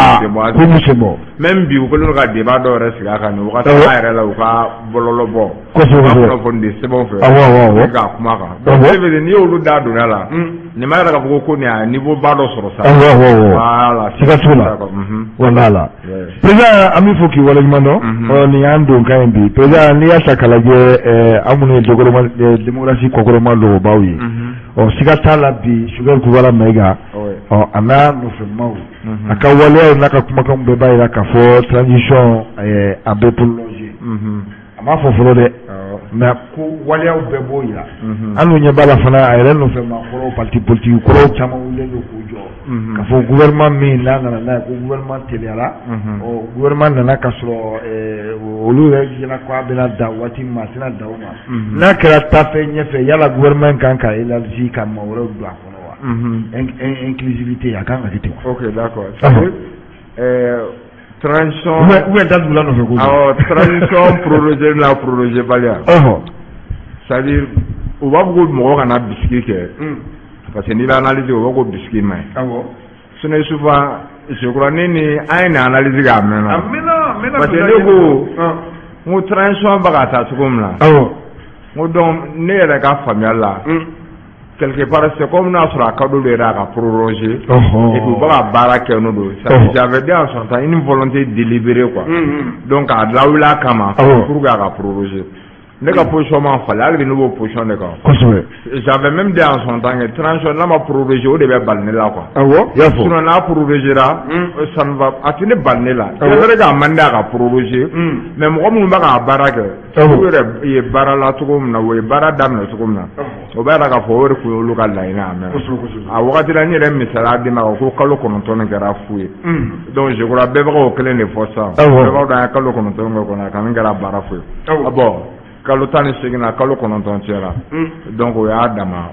ko même bi u kɛlen don ka débat dɔw yɛrɛ sigi a kan nin wagati an yɛrɛ la u ka bɔlɔlɔ bɔ kunnafoni sɛbɛnw fɛ k'a kuma kan donc n'i y'olu da donna la nin ma yɛrɛ k'a fɔ ko nin a niveau ba dɔ sɔrɔ sa voilà siga t'o la voilà président an b'i fɔ k'i waleɲuman dɔn nin y'an don kan ye bi président n'i y'a ta k'a lajɛ an minnu ye démocratie kɔkɔrɔma dɔgɔbaw ye ɔ siga t'a la bi Sogɛl Kubara Mayiga ɔ a n'a nɔfɛmaw a ka waleyaw n'a ka kumakanw bɛɛ b'a jira k'a fɔ transition a bɛ prolonger a m'a fɔ fɔlɔ dɛ mais ko waleyaw bɛɛ b'o jira an n'o ɲɛ b'a la fana a yɛrɛ nɔfɛmakɔrɔw parti politique kɔrɔw caman wulilen don k'u jɔ k'a fɔ gouvernement min n'a nana n'a ye ko gouvernement teliyara ɔ gouvernement nana k'a sɔrɔ olu yɛrɛ ɲɛna ko a bɛna da waati min ma a tɛna da o ma n'a kɛra taafɛ ɲɛfɛ yala gouvernement kan ka élargi ka maa wɛrɛw don a kɔnɔ wa inclusivité a kan ka kɛ ten wa. Ok d'accord. Transition ou bien date bula nɔfɛ ko awɔ transition prorogé na prorogé baliya c'est-à-dire u b'a fɔ ko mɔgɔ kana bisiki kɛ parce que n'i bɛ analyse u b'a fɔ ko bisiki man ɲi awɔ sinon souvent je crois ne ni an ye nin analyse kɛ a mɛnna a mɛnna a mɛnna parce que ne ko n ko transition bɛ ka taa cogo min na awɔ n ko donc ne yɛrɛ ka faamuya la quelque part c'est comme n'a sɔrɔ a ka d'olu yɛrɛ a ka proroger et puis u bɛ ka baara kɛ n'o don j'avais dit en son temps une volonté délibérée quoi donc a lawulila kama pour que a ka proroger ne ka position ma falen hali bi ne b'o position de kan kosɛbɛ j'avais même dit en son temps que transition n'a ma proroger o de bɛ bali ne la quoi awɔ sinon n'a prorogera ça ne va a tɛ ne bali ne la c'est vrai k'a man di a ka proroger mais mɔgɔ minnu bɛ k'a baara kɛ olu yɛrɛ ye baara la cogo min na o ye baara daminɛ cogo min na o b'a yira k'a fɔ o de tun ye olu ka laɲini a mɛnna a wagati la n yɛrɛ misaliya d'i ma ko kalo kɔnɔntɔn nin kɛra fu ye donc je crois bɛɛ bɛ k'o kelen de fɔ sisan bɛɛ b'a dɔn an ye kalo kɔnɔntɔn kɛ kɔnɔ a kan kɛra baara fu ye bon kalo tan ni segin na kalo kɔnɔntɔn cɛla donc o y'a dama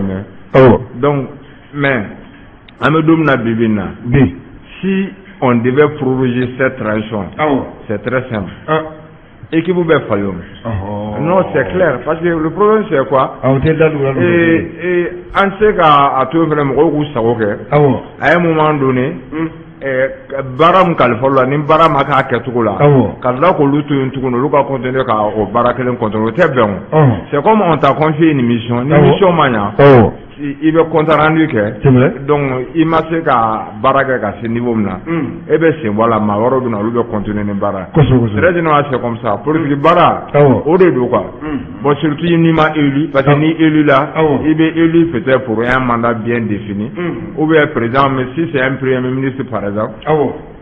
donc mais an bɛ don min na bi bi in na bi si on devait proroger cette transition c'est très simple équipe bɛ falen o non c'est clair parce que le problème c'est quoi et et an tɛ se ka a to yen fɛnɛ mɔgɔw k'u sago kɛ a ye moment donné baara min kalifa la ni baara ma k'a kɛcogo la ka tila k'olu to yen tuguni olu ka continuer ka o baara kelen continuer o tɛ bɛn o c'est comme on t'a confié une mission ni mission ma ɲa i bɛ compte rendu kɛ donc i ma se ka baara kɛ ka se niveau min na e bɛ sen bɔ a la maa wɛrɛw bɛ na olu bɛ continuer ni baara très généralement c'est comme ça politique baara o de don quoi bon surtout n'i ma élu parce que ni élu la i bɛ élu peut-être pour un mandat bien défini ou bien président mais si c'est un premier ministre par exemple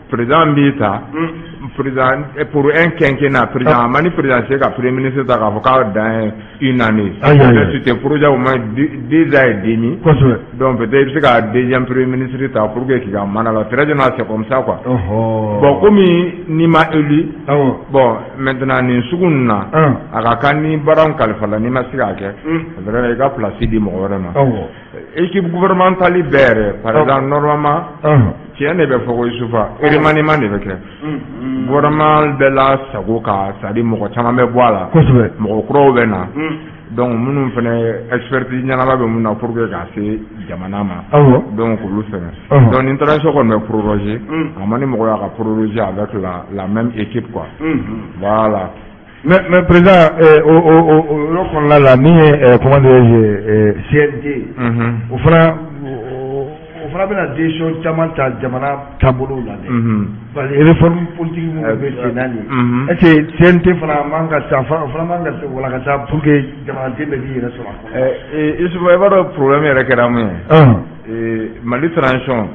président bita président pour un quinquennat président mani président c'est ka premier ministre ta ka foka dans une année c'était projet au moins deux ans et demi donc peut-être c'est ka deuxième premier ministre ta pour que qui mana la très général c'est comme ça quoi bon comme ni ma élu bon maintenant ni sugunna aka kani baram kalfala ni ma sika ke vraiment il ga placer di mo vraiment équipe gouvernementale libérée par exemple normalement tiens ne be fogo isufa remaniement de beke gouvernement de la sagoka ça dit mo chama me boala mo kro be na donc munun fene expertise nyana be munna pour que ga se jamana ma donc lu fene donc interaction qu'on me proroger amani mo ya ka proroger avec la la même équipe quoi voilà. Mais, mais président, euh, au, au, au, au, on a la ni, euh, comment dire, C N T, au fera, au fera bien la décision, chaman ta jamana tabolo là, les réformes politiques vous avez sénali. Est-ce que C N T fera manga ça, fera manga ça, voilà ça pour que jamana te bedi reste là. Et il se voit pas le problème avec la main. Et Mali transition.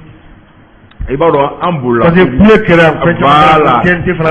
Et bah on boule. Parce que plus que la voilà.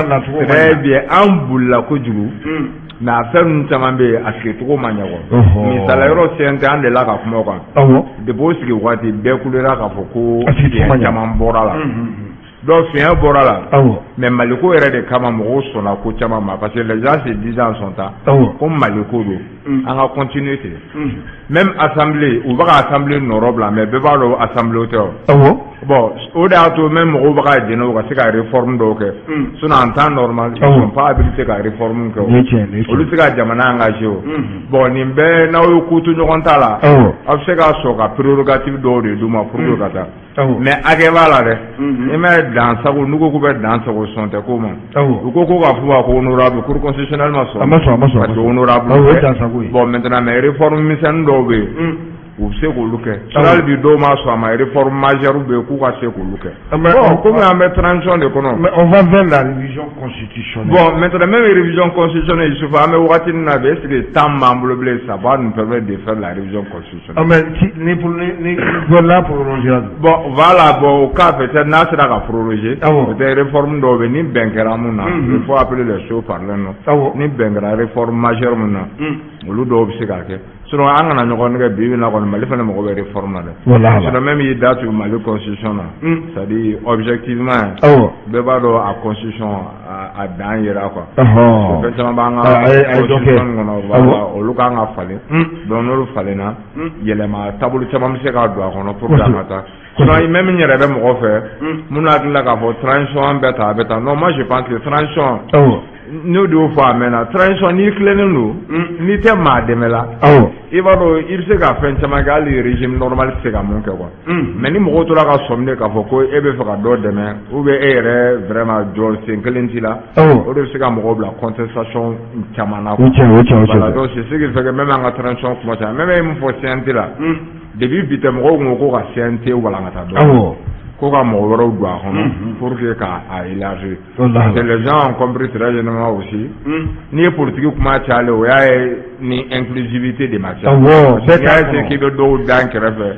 Très bien, on boule la kojugu. Mais affaire nous sommes bien à ce que tout mania quoi. Mais ça l'aéro c'est un temps de là qu'à comment quoi. De beau ce que vous avez bien coulé là qu'à foko. C'est un man bora là. Donc c'est un bora là. Mais Maliko est de kama moro son la ko chama ma parce que les gens se disent en son temps. Comme Maliko do. On va continuer. Même assemblée, on va assembler nos robes là, mais on va assembler auteur. Bon, au dehors même on va dire non, c'est la réforme donc. Sinon en temps normal, ils ne sont pas habilités à réforme que. Au lieu de ça, jamana engagé. Bon, nimbe na o kutu nyokonta là. Afseka soka prérogative d'ordre du ma pour le kata. Mais ageva là de. Et mais dans ça, nous ko ko dans ça ko sont comment. Nous ko ko ka pouvoir honorable cour constitutionnellement so. Honorable. Bon, maintenant mais réforme mission d'obé. Ou c'est qu'on look at. Ça dit doma soit ma réforme majeure be ku ka c'est qu'on look at. Bon, comme on met transition d'économie. Mais on va vers la révision constitutionnelle. Bon, maintenant même révision constitutionnelle, il se fait mais wakati na be c'est que tant membre blé ça va nous permettre de faire la révision constitutionnelle. Mais ni pour ni voilà pour prolonger. Bon, voilà bon au cas peut-être na c'est la prolonger. Des réformes d'obe ni benkera muna. Il faut appeler les choses par leur nom. Ni benkera réforme majeure muna. Olu d'obe c'est que sinon an kana ɲɔgɔn nɛgɛ bi na kɔni Mali fana mɔgɔ bɛ réforme na dɛ. Sinon même i da tugu Mali constitution na. C'est-à-dire objectivement. Bɛɛ b'a dɔn a constitution a dan yera quoi. Fɛn caman b'an ka constitution kɔnɔ voilà olu kan ka falen. Donc n'olu falenna yɛlɛma taabolo caman bɛ se ka don a kɔnɔ pour que a ka taa. Sinon même n yɛrɛ bɛ mɔgɔ fɛ minnu hakili la k'a fɔ transition an bɛ ta a bɛ ta non moi je pense que transition. Nous devons faire maintenant transition ni tilennen don ni tɛ maa dɛmɛ la i b'a dɔn i bɛ se ka fɛn caman kɛ hali régime normal tɛ se ka mun kɛ quoi mais ni mɔgɔw tora ka sɔmin k'a fɔ ko e bɛ fɛ ka dɔ dɛmɛ ou bien e yɛrɛ vraiment jɔ sen kelen t'i la o de bɛ se ka mɔgɔw bila contestation caman na quoi voilà donc c'est ce qui fait que même an ka transition kuma caman même e min fɔ C N T la depuis bi tɛ mɔgɔw kun ko ko ka C N T walankata dɔn ko ka mɔgɔ wɛrɛw don a kɔnɔ pour que k'a élargir parce que les gens ont compris très généralement aussi n'i ye politique kuma cayalen o y'a ye ni inclusivité de matière n'i y'a essayer k'i bɛ dɔw dan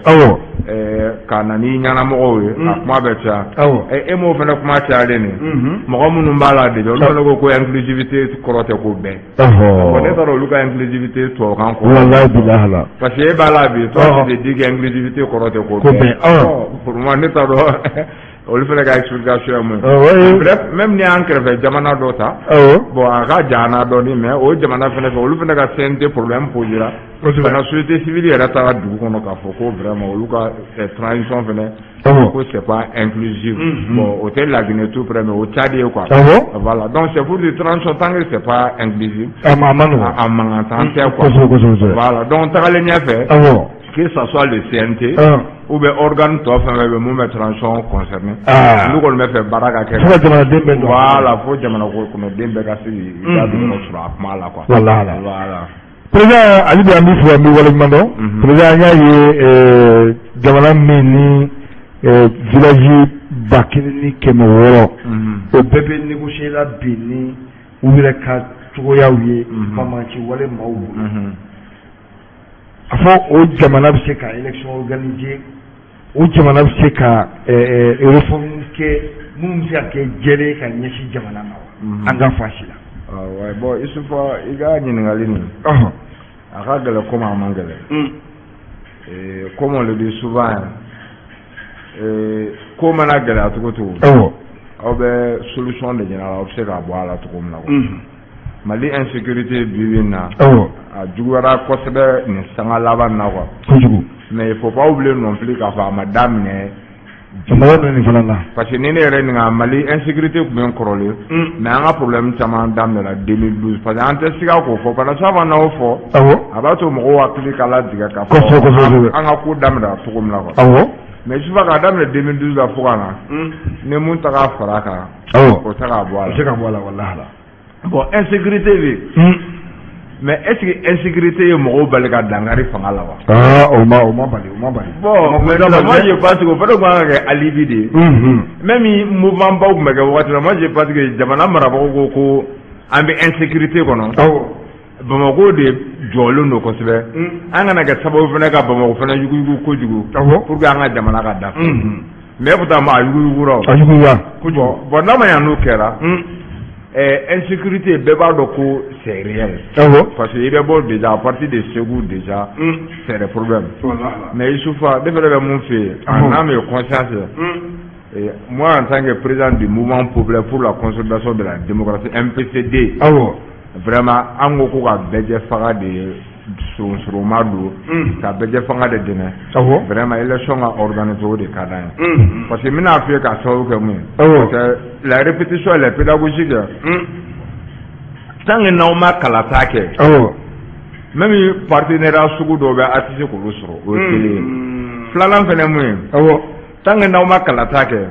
kɛrɛfɛ ka na ni ɲɛnamɔgɔw ye a kuma bɛ caya e m'o fana kuma cayalen nin mɔgɔ minnu b'a la déjà olu fana ko ko inclusivité kɔrɔ tɛ ko bɛɛ bon ne taara olu ka inclusivité tubabukan kɔrɔ parce que e b'a la bi toi tu te dis que inclusivité kɔrɔ tɛ ko bɛɛ pour moi ne t'a dɔn olu fana ka explication ye mun ye bref même ni an kɛrɛfɛ jamana dɔ ta bon a ka jana dɔɔni mais o jamana fana fɛ olu fana ka C N T problème posera fana société civile yɛrɛ taara dugu kɔnɔ k'a fɔ ko vraiment olu ka transition fana ko c'est pas inclusif bon o tɛ laginɛ tout près mais o ca de ye quoi voilà donc c'est pour dire transition tant que c'est pas inclusif a mankan t'an tɛ quoi voilà donc tagalen ɲɛfɛ que ça soit le C N T ou bien organe tɔ fɛn fɛn bɛ mun bɛ transition concerné olu kɔni bɛ fɛ baara ka kɛ voilà fo jamana kɔnɔden bɛɛ ka se k'i da don sɔrɔ a kuma la quoi voilà. Président Ali bɛ an b'i fo an b'i waleɲuman dɔn président an y'a ye jamana min ni village ba kelen ni kɛmɛ wɔɔrɔ o bɛɛ bɛ négocier la bi ni u yɛrɛ ka cogoyaw ye famaci wale maaw bolo a fɔ o jamana bɛ se ka élection organiser o jamana bɛ se ka réforme kɛ mun bɛ se ka kɛ jɛlen ka ɲɛsin jamana ma an ka fasi la. Ouais, bon Isufa i ka ɲininkali nin a ka gɛlɛn comme a man gɛlɛn. Et comme on le dit souvent ko mana gɛlɛya cogo cogo aw bɛ solution de ɲini aw bɛ se ka bɔ a la cogo min na quoi. Mali insécurité bi bi na a juguyara kosɛbɛ nin sanga laban na quoi. Kojugu. Mais il faut pas oublier non plus k'a fɔ a ma daminɛ jamana dɔ nin fana na. Parce que ni ne yɛrɛ nin ka Mali insécurité tun bɛ kɔrɔlen mais an ka problème caman daminɛna deux mille douze parce que an tɛ siga k'o fɔ parce que saban n'aw fɔ a b'a to mɔgɔw hakili ka latigɛ k'a fɔ an ka ko daminɛna cogo min na quoi. Mais Isufa k'a daminɛ deux mille douze la fo ka na ni mun ta k'a fara a kan o tɛ k'a bɔ a la. o tɛ ka bɔ a la walahi. Bon insécurité bɛ mais est-ce que insécurité ye mɔgɔw bali ka dankari fanga la wa? Ah o ma o ma bali o ma bali. Bon mais moi je pense que o fana tun kan ka kɛ alibi de ye. Même mouvement baw tun bɛ kɛ wagati la moi je pense que jamana marabagaw ko ko an bɛ insécurité kɔnɔ. Bamako de jɔlen don kosɛbɛ. An kana kɛ sababu fana ka Bamako fana yuguyugu kojugu pour que an ka jamana ka dafa. Mais pourtant ma a yuguyugura. A yuguyura. Bon n'a ma ɲɛ n'o kɛra. Euh, insécurité bɛɛ b'a dɔn ko c'est réel. Parce que il est bon déjà à partir de Ségou déjà mm. c'est des problèmes. Voilà. Mais Isufa ne fɛnɛ bɛ mun fɛ yen en âme et conscience. Mm. Et moi en tant que président du mouvement populaire pour la consolidation de la démocratie M P C D. Ah bon. Vraiment an ko ko ka bɛɛ faga de surunsurunma don ka bɛɛ fanga de dɛmɛ. Ah bon. Vraiment élection ka organiser o de ka d'an ye. Parce que n bɛna f'i ye k'a sababu kɛ mun ye. Ah bon. Parce que la répétition elle est pédagogique. Tant que n'aw ma kalata kɛ. Ah bon. Même partenariat sugu dɔw bɛ a tɛ se k'olu sɔrɔ o ye kelen ye. Filanan fɛnɛ mun ye. Ah bon. Tant que n'aw ma kalata kɛ.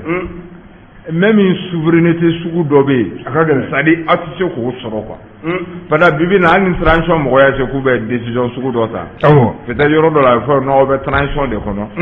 Même souveraineté sugu dɔ bɛ yen. A ka gɛlɛn. C'est-à-dire a tɛ se k'o sɔrɔ quoi. Parce que bibi na hali ni transition mɔgɔ y'a se k'u bɛ décision sugu dɔ ta. Ah bon. Peut-être yɔrɔ dɔ la il faut n'aw bɛ transition de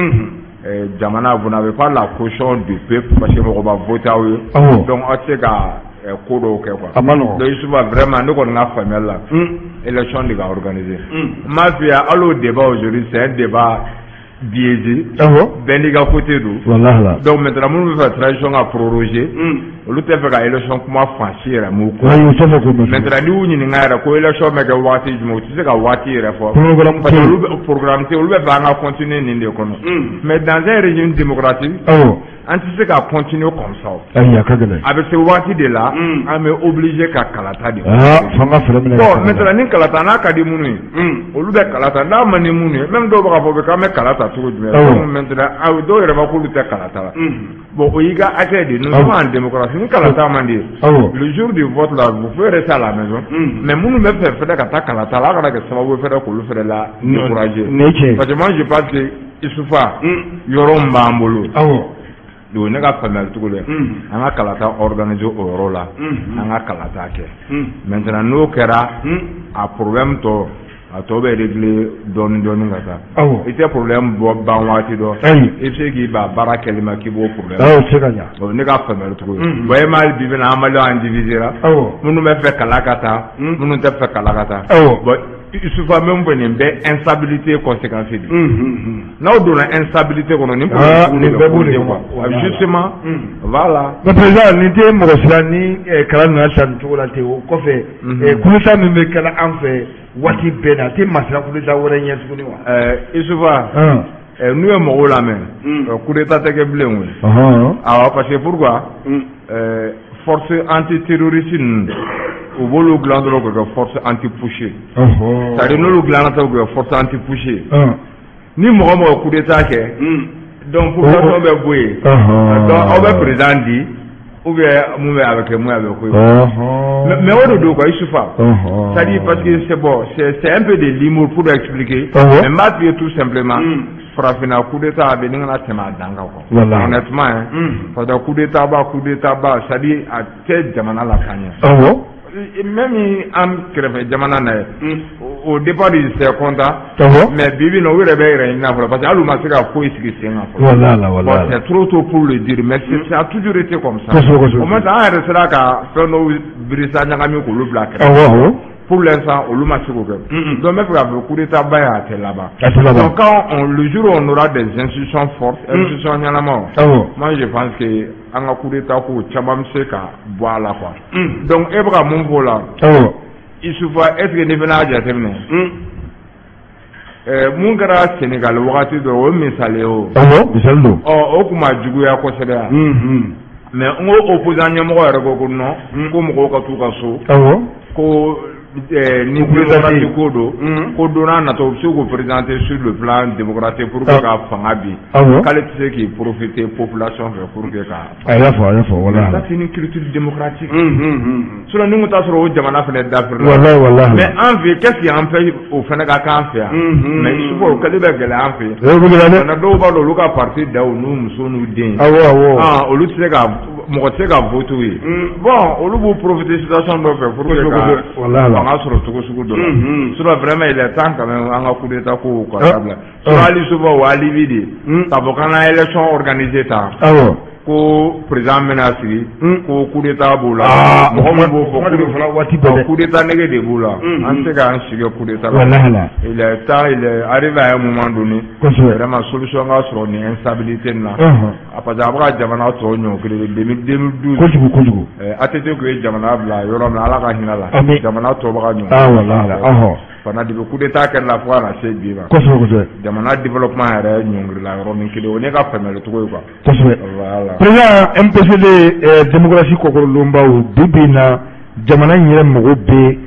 kɔnɔ. Jamana vous n'avez pas la caution du peuple parce que mɔgɔ b'a voté aw ye. Ah bon. Donc aw tɛ se ka ko dɔw kɛ quoi. A ma nɔgɔn. Donc Isufa vraiment ne kɔni ka faamuyali la. Élection de ka organiser. N m'a f'i ye hali o débat aujourd'hui c'est un débat biaisé. Ah bon. Bɛɛ n'i ka côté don. Walahi. Donc maintenant minnu bɛ fɛ transition ka proroger. Olu tɛ fɛ ka élection kuma fansi yɛrɛ m'u kɔ. Ayi o tɛ fɛ k'o mɛn. Maintenant n'i y'u ɲininka yɛrɛ ko élection bɛ kɛ waati jumɛn u tɛ se ka waati yɛrɛ fɔ. Programme parce que olu bɛ programme tɛ olu bɛ fɛ an ka continuer nin de kɔnɔ. Mais dans un régime démocratique. Awɔ. An tɛ se ka continuer comme ça. Ayi a ka gɛlɛn. A bɛ se waati de la. An bɛ obligé ka kalata de. Ah fanga fɛrɛ minɛ. Bon maintenant ni kalata n'a ka di minnu ye. Olu bɛ kalata n'a man di minnu ye même dɔw bɛ k'a fɔ k'an bɛ kalata cogo jumɛn. Donc maintenant aw dɔw yɛrɛ b'a k'olu tɛ kalata la. Bon o y'i ka hakɛ de nous sommes en démocratie ni kalata man di. Le jour du vote là vous pouvez rester à la maison. Mais minnu bɛ fɛ fɛnɛ ka taa kalata la a kana kɛ sababu fɛnɛ k'olu fɛnɛ la décourager. Parce que moi je pense que Isufa yɔrɔ min b'an bolo. Donc ne ka faamuyali cogo la an ka kalata organiser o yɔrɔ la an ka kalata kɛ. Maintenant n'o kɛra a problème tɔ a tɔ bɛ régler dɔɔni dɔɔni ka taa. I tɛ problème bɔ ban waati dɔ. I bɛ se k'i ban baara kɛli ma k'i b'o problème. Awɔ o tɛ se ka ɲɛ. Donc ne ka faamuyali cogo ye. Bon e ma bi bi in na an Maliens an divisera. Minnu bɛ fɛ kala ka taa minnu tɛ fɛ kala ka taa. Bon Isufa même fɔ nin bɛɛ instabilité conséquence de. N'aw donna instabilité kɔnɔ nin bɛɛ b'o de quoi. Justement voilà. Mais président nin tɛ mɔgɔ sira ni kalan nana sa nin cogo la ten o kɔfɛ coup d'état min bɛ kɛla an fɛ waati bɛɛ na a tɛ masira coup d'état wɛrɛ ɲɛ tuguni wa. Isufa n'u ye mɔgɔw lamɛn coup d'état tɛ kɛ bilen koyi. Awɔ parce que pourquoi force antiterroriste ninnu u b'olu dilan dɔrɔn k'o kɛ force anti-pushée. C'est-à-dire n'olu dilanna ta k'o kɛ force anti-pushée. Ni mɔgɔ mɔgɔ coup d'état kɛ donc population bɛ bɔ yen donc aw bɛ président di ou bien mun bɛ a bɛ kɛ mun a bɛ k'o ye. Mais o de don quoi Isufa. C'est-à-dire parce que c'est bon c'est c'est un peu de l'humour pour expliquer. Mais n b'a f'i ye tout simplement. Farafinna coup d'état a bɛ ni kana tɛmɛ a dan kan quoi. Honnêtement hein. Parce que coup d'état ba coup d'état ba c'est-à-dire a tɛ jamana la ka ɲɛ. Même an kɛrɛfɛ jamana na ye au départ ils étaient contents mais bibi na u yɛrɛ bɛ yɛrɛ ɲini fɔlɔ parce que hali u ma se ka foyi sigi sen kan fɔlɔ. Bon c'est trop tôt pour le dire mais ça a toujours été comme ça. Au moins an yɛrɛ sera ka fɛn dɔw birisa ɲagami k'olu bila kɛrɛfɛ. pour l'instant on l'a massé donc même pour avoir coup d'état bas à là-bas donc quand on, le jour où on aura des institutions fortes institutions nyalama moi je pense que un coup d'état ko chama mseka voilà quoi donc ebra mon vola il se voit est-ce que ne venait à terminer euh mon gara Sénégal wakati do o misale o misale do o kuma jugu ya ko sera mais on opposant nyamo yɛrɛ ko ko non ko mɔgɔw ka t'u ka so ko ni démocratie ko do ko donna natɔ bɛ se k'o présenter sur le plan démocratique pour que ka fanga bi k'ale tɛ se k'i profiter population fɛ pour que ka a y'a fɔ a y'a fɔ wala ça c'est une culture démocratique sinon ni ko t'a sɔrɔ o jamana fɛnɛ dafiri la walahi walahi mais an fɛ qu'est-ce qui an fait o fɛnɛ ka k'an fɛ yan mais il faut o kɛli bɛ gɛlɛya an fɛ na dɔw b'a dɔn olu ka parti da o n'u muso n'u den awɔ awɔ ah olu tɛ se ka mɔgɔ tɛ se ka vote ye bon olu b'u profiter situation dɔ fɛ pour que ka fanga sɔrɔ cogo sugu dɔ la sinon vraiment il est temps quand même an ka coup d'état ko ka dabila sinon hali souvent o alibi de k'a fɔ k'an ka élection organiser tan ko président bɛna sigi ko coup d'état b'o la mɔgɔ min b'o fɔ coup d'état nege de b'o la an tɛ k'an sigi coup d'état la il est temps il est arrivé à un moment donné vraiment solution ka sɔrɔ ni instabilité in na parce que a bɛ ka jamana tɔ ɲɔ kelen deux mille douze kojugu kojugu A T T kun ye jamana bila yɔrɔ min Ala ka hinɛ la jamana tɔ bɛ ka ɲɔ fana de coup d'état kɛra la fo ka na se bi ma kosɛbɛ kosɛbɛ jamana développement yɛrɛ ɲɔngiri la yɔrɔ min kelen o ne ka faamuyali cogo ye quoi kosɛbɛ voilà président M P C D démocratie kɔkɔrɔdonbaw bi bi in na jamana in yɛrɛ mago bɛ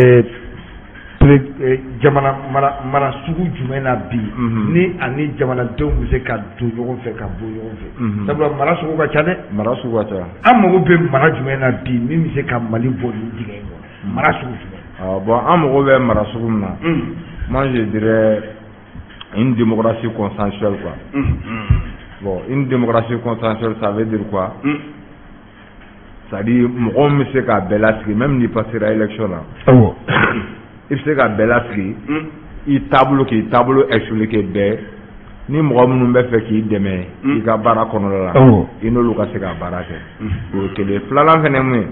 jamana mara mara sugu jumɛn na bi ni ani jamanadenw bɛ se ka don ɲɔgɔn fɛ ka bɔ ɲɔgɔn fɛ sabula mara sugu ka ca dɛ mara sugu ka ca an mago bɛ mara jumɛn na bi min bɛ se ka Mali bɔ nin dingɛ in kɔnɔ mara sugu jumɛn bon an mago bɛ mara sugu min na moi je dirais une démocratie consensuelle quoi bon une démocratie consensuelle ça veut dire quoi c'est-à-dire mɔgɔ min bɛ se ka bɛɛ lasigi même n'i passera élection na awɔ i bɛ se ka bɛɛ lasigi i taabolo k'i taabolo expliquer bɛɛ ni mɔgɔ minnu bɛ fɛ k'i dɛmɛ i ka baara kɔnɔna la i n'olu ka se ka baara kɛ o ye kelen filanan fɛnɛ mun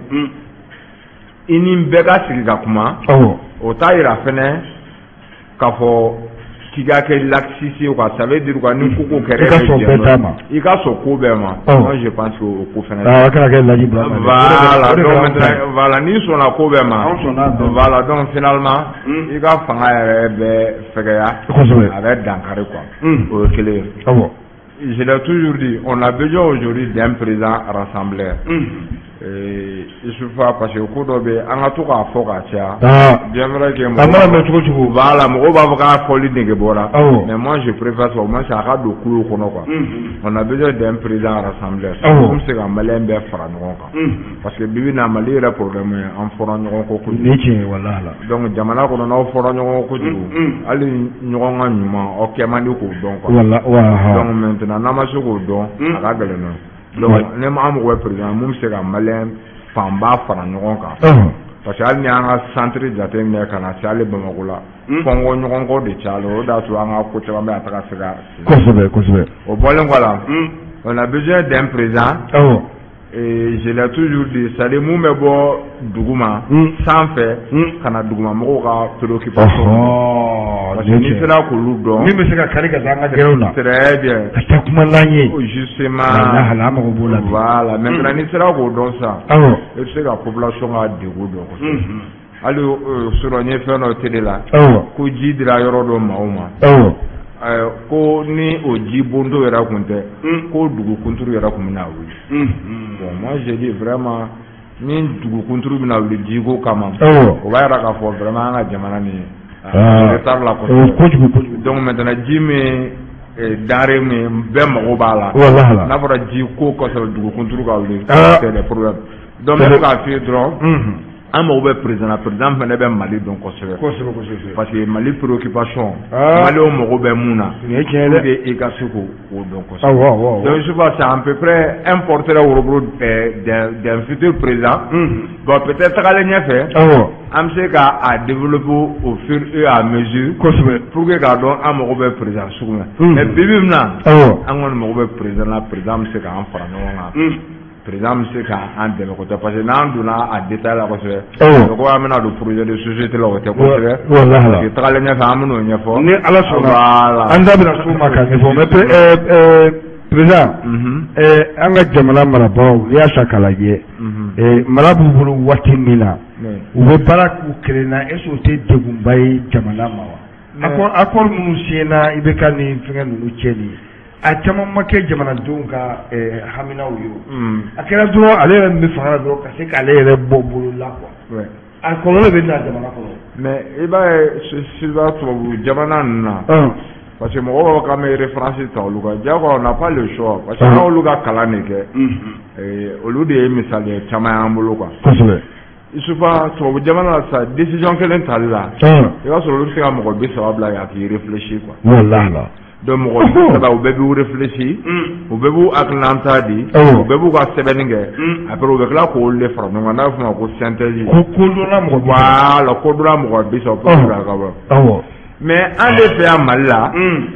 ye i ni bɛɛ ka sigi ka kuma o t'a yira fɛnɛ k'a fɔ k'i ka kɛ laxiste ye quoi ça veut dire quoi ni ko ko kɛra i ka sɔn bɛɛ ta ma i ka sɔn ko bɛɛ ma moi je pense que o ko fɛnɛ a kana kɛ laji bila voilà donc maintenant voilà ni sɔnna ko bɛɛ ma voilà donc finalement i ka fanga yɛrɛ bɛ fɛgɛya a bɛ dankari quoi o ye kelen ye je l'ai toujours dit on a besoin aujourd'hui d'un président rassembleur Euh, il suffit parce que ko dɔ bɛ an ka to k'a fɔ ka caya bien vrai que a mana mɛn cogo cogo voilà mɔgɔw b'a fɔ k'a fɔli nege bɔra mais moi je préfère au moins a ka don kulo kɔnɔ quoi on a besoin d'un président rassembleur pour se ka maliyɛn bɛɛ fara ɲɔgɔn kan parce que bibi na Mali yɛrɛ problème ye an fɔra ɲɔgɔn kɔ kojugu ni tiɲɛ walahi donc jamana kɔnɔ n'aw fɔra ɲɔgɔn kɔ kojugu hali ɲɔgɔn ka ɲuman aw kɛ man di k'o dɔn quoi donc maintenant n'an ma se k'o dɔn a ka gɛlɛn n'o donc ne ma mɔgɔ président mun bɛ se ka maliyɛn fanba fara ɲɔgɔn kan parce que hali ni an ka centre jateminɛ ka na se hali Bamakɔ la kɔngɔ ɲɔgɔn kɔ de cayala o de y'a to an ka ko caman bɛ a taga se ka kosɛbɛ kosɛbɛ o bɔlen kɔ la on a besoin d'un président et je l'ai toujours dit c'est à dire mun bɛ bɔ dugu ma sanfɛ ka na duguma mɔgɔw ka préoccupation parce que n'i sera k'olu dɔn min bɛ se ka kari ka taa an ka gɛrɛw la très bien ka taa kuma n'an ye justement lahala mago b'o la voilà maintenant n'i sera k'o dɔn sisan i bɛ se ka population ka degun dɔn kosɛbɛ hali sɔrɔ n ye fɛn dɔ télé la ko ji dira yɔrɔ dɔ maaw ma ko ni o ji bondo yɛrɛ kun tɛ ko dugu kunturu yɛrɛ kun bɛna wuli bon moi j'ai dit vraiment ni dugu kunturu bɛna wuli jiko kama o b'a yira k'a fɔ vraiment an ka jamana ni retard la kosɛbɛ donc maintenant ji min denrée min bɛɛ mago b'a la n'a fɔra ji ko kɔsɛbɛ dugu kunturu ka wuli c'est des problèmes donc ne bɛ k'a f'i ye dɔrɔn an mago bɛ président président fɛnɛ bɛ Mali dɔn kosɛbɛ kosɛbɛ kosɛbɛ parce que Mali préoccupation Maliw mago bɛ mun na pour que i ka se k'o dɔn kosɛbɛ donc je pense c'est à peu près un portrait worobo d'un futur président bon peut-être tagalen ɲɛfɛ an bɛ se k'a développer au fur et à mesure kosɛbɛ pour que k'a dɔn an mago bɛ président sugu min mais bi bi in na an kɔni mago bɛ président la président bɛ se k'an fara ɲɔgɔn kan président bɛ se k'an dɛmɛ kosɛbɛ parce que n'an donna a détail la kosɛbɛ ko an bɛna don projet de société la o tɛ kosɛbɛ parce que tagalen ɲɛfɛ an bɛn'o ɲɛfɔ ni ala sɔnna an da bɛna s'o ma k'a ɲɛfɔ mais président an ka jamana marabagaw n'i y'a ta k'a lajɛ mara b'u bolo waati min na u bɛ baara k'u kelen na est ce que o tɛ degunba ye jamana ma wa accord accord minnu signena I B K ni fɛngɛ ninnu cɛ nin a caman ma kɛ jamanadenw ka haminaw ye o a kɛra dɔrɔn ale yɛrɛ min bɛ fanga la dɔrɔn ka se k'ale yɛrɛ bɔ bolo la quoi a kɔlɔlɔ bɛ na jamana kɔnɔ mais i b'a ye Silva tubabu jamana ninnu na parce que mɔgɔw b'a fɔ k'an bɛ référence ta olu kan diyagoya on n'a pas le choix parce que an olu ka kalan de kɛ olu de ye misaliya caman y'an bolo quoi kosɛbɛ Isufa tubabu jamana la sa décision kelen tali la i b'a sɔrɔ olu bɛ se ka mɔgɔ bi saba bila yan k'i réfléchir quoi wallahi donc mɔgɔ bi saba u bɛɛ b'u réfléchir u bɛɛ b'u hakilinata di u bɛɛ b'u ka sɛbɛnni kɛ après u bɛ tila k'olu de fara ɲɔgɔn kan n'a bɛ f'o ma ko synthèse ko kodɔnna mɔgɔ voilà kodɔnna mɔgɔ bi saba pour que ka bɔ awɔ mais an de fɛ yan Mali la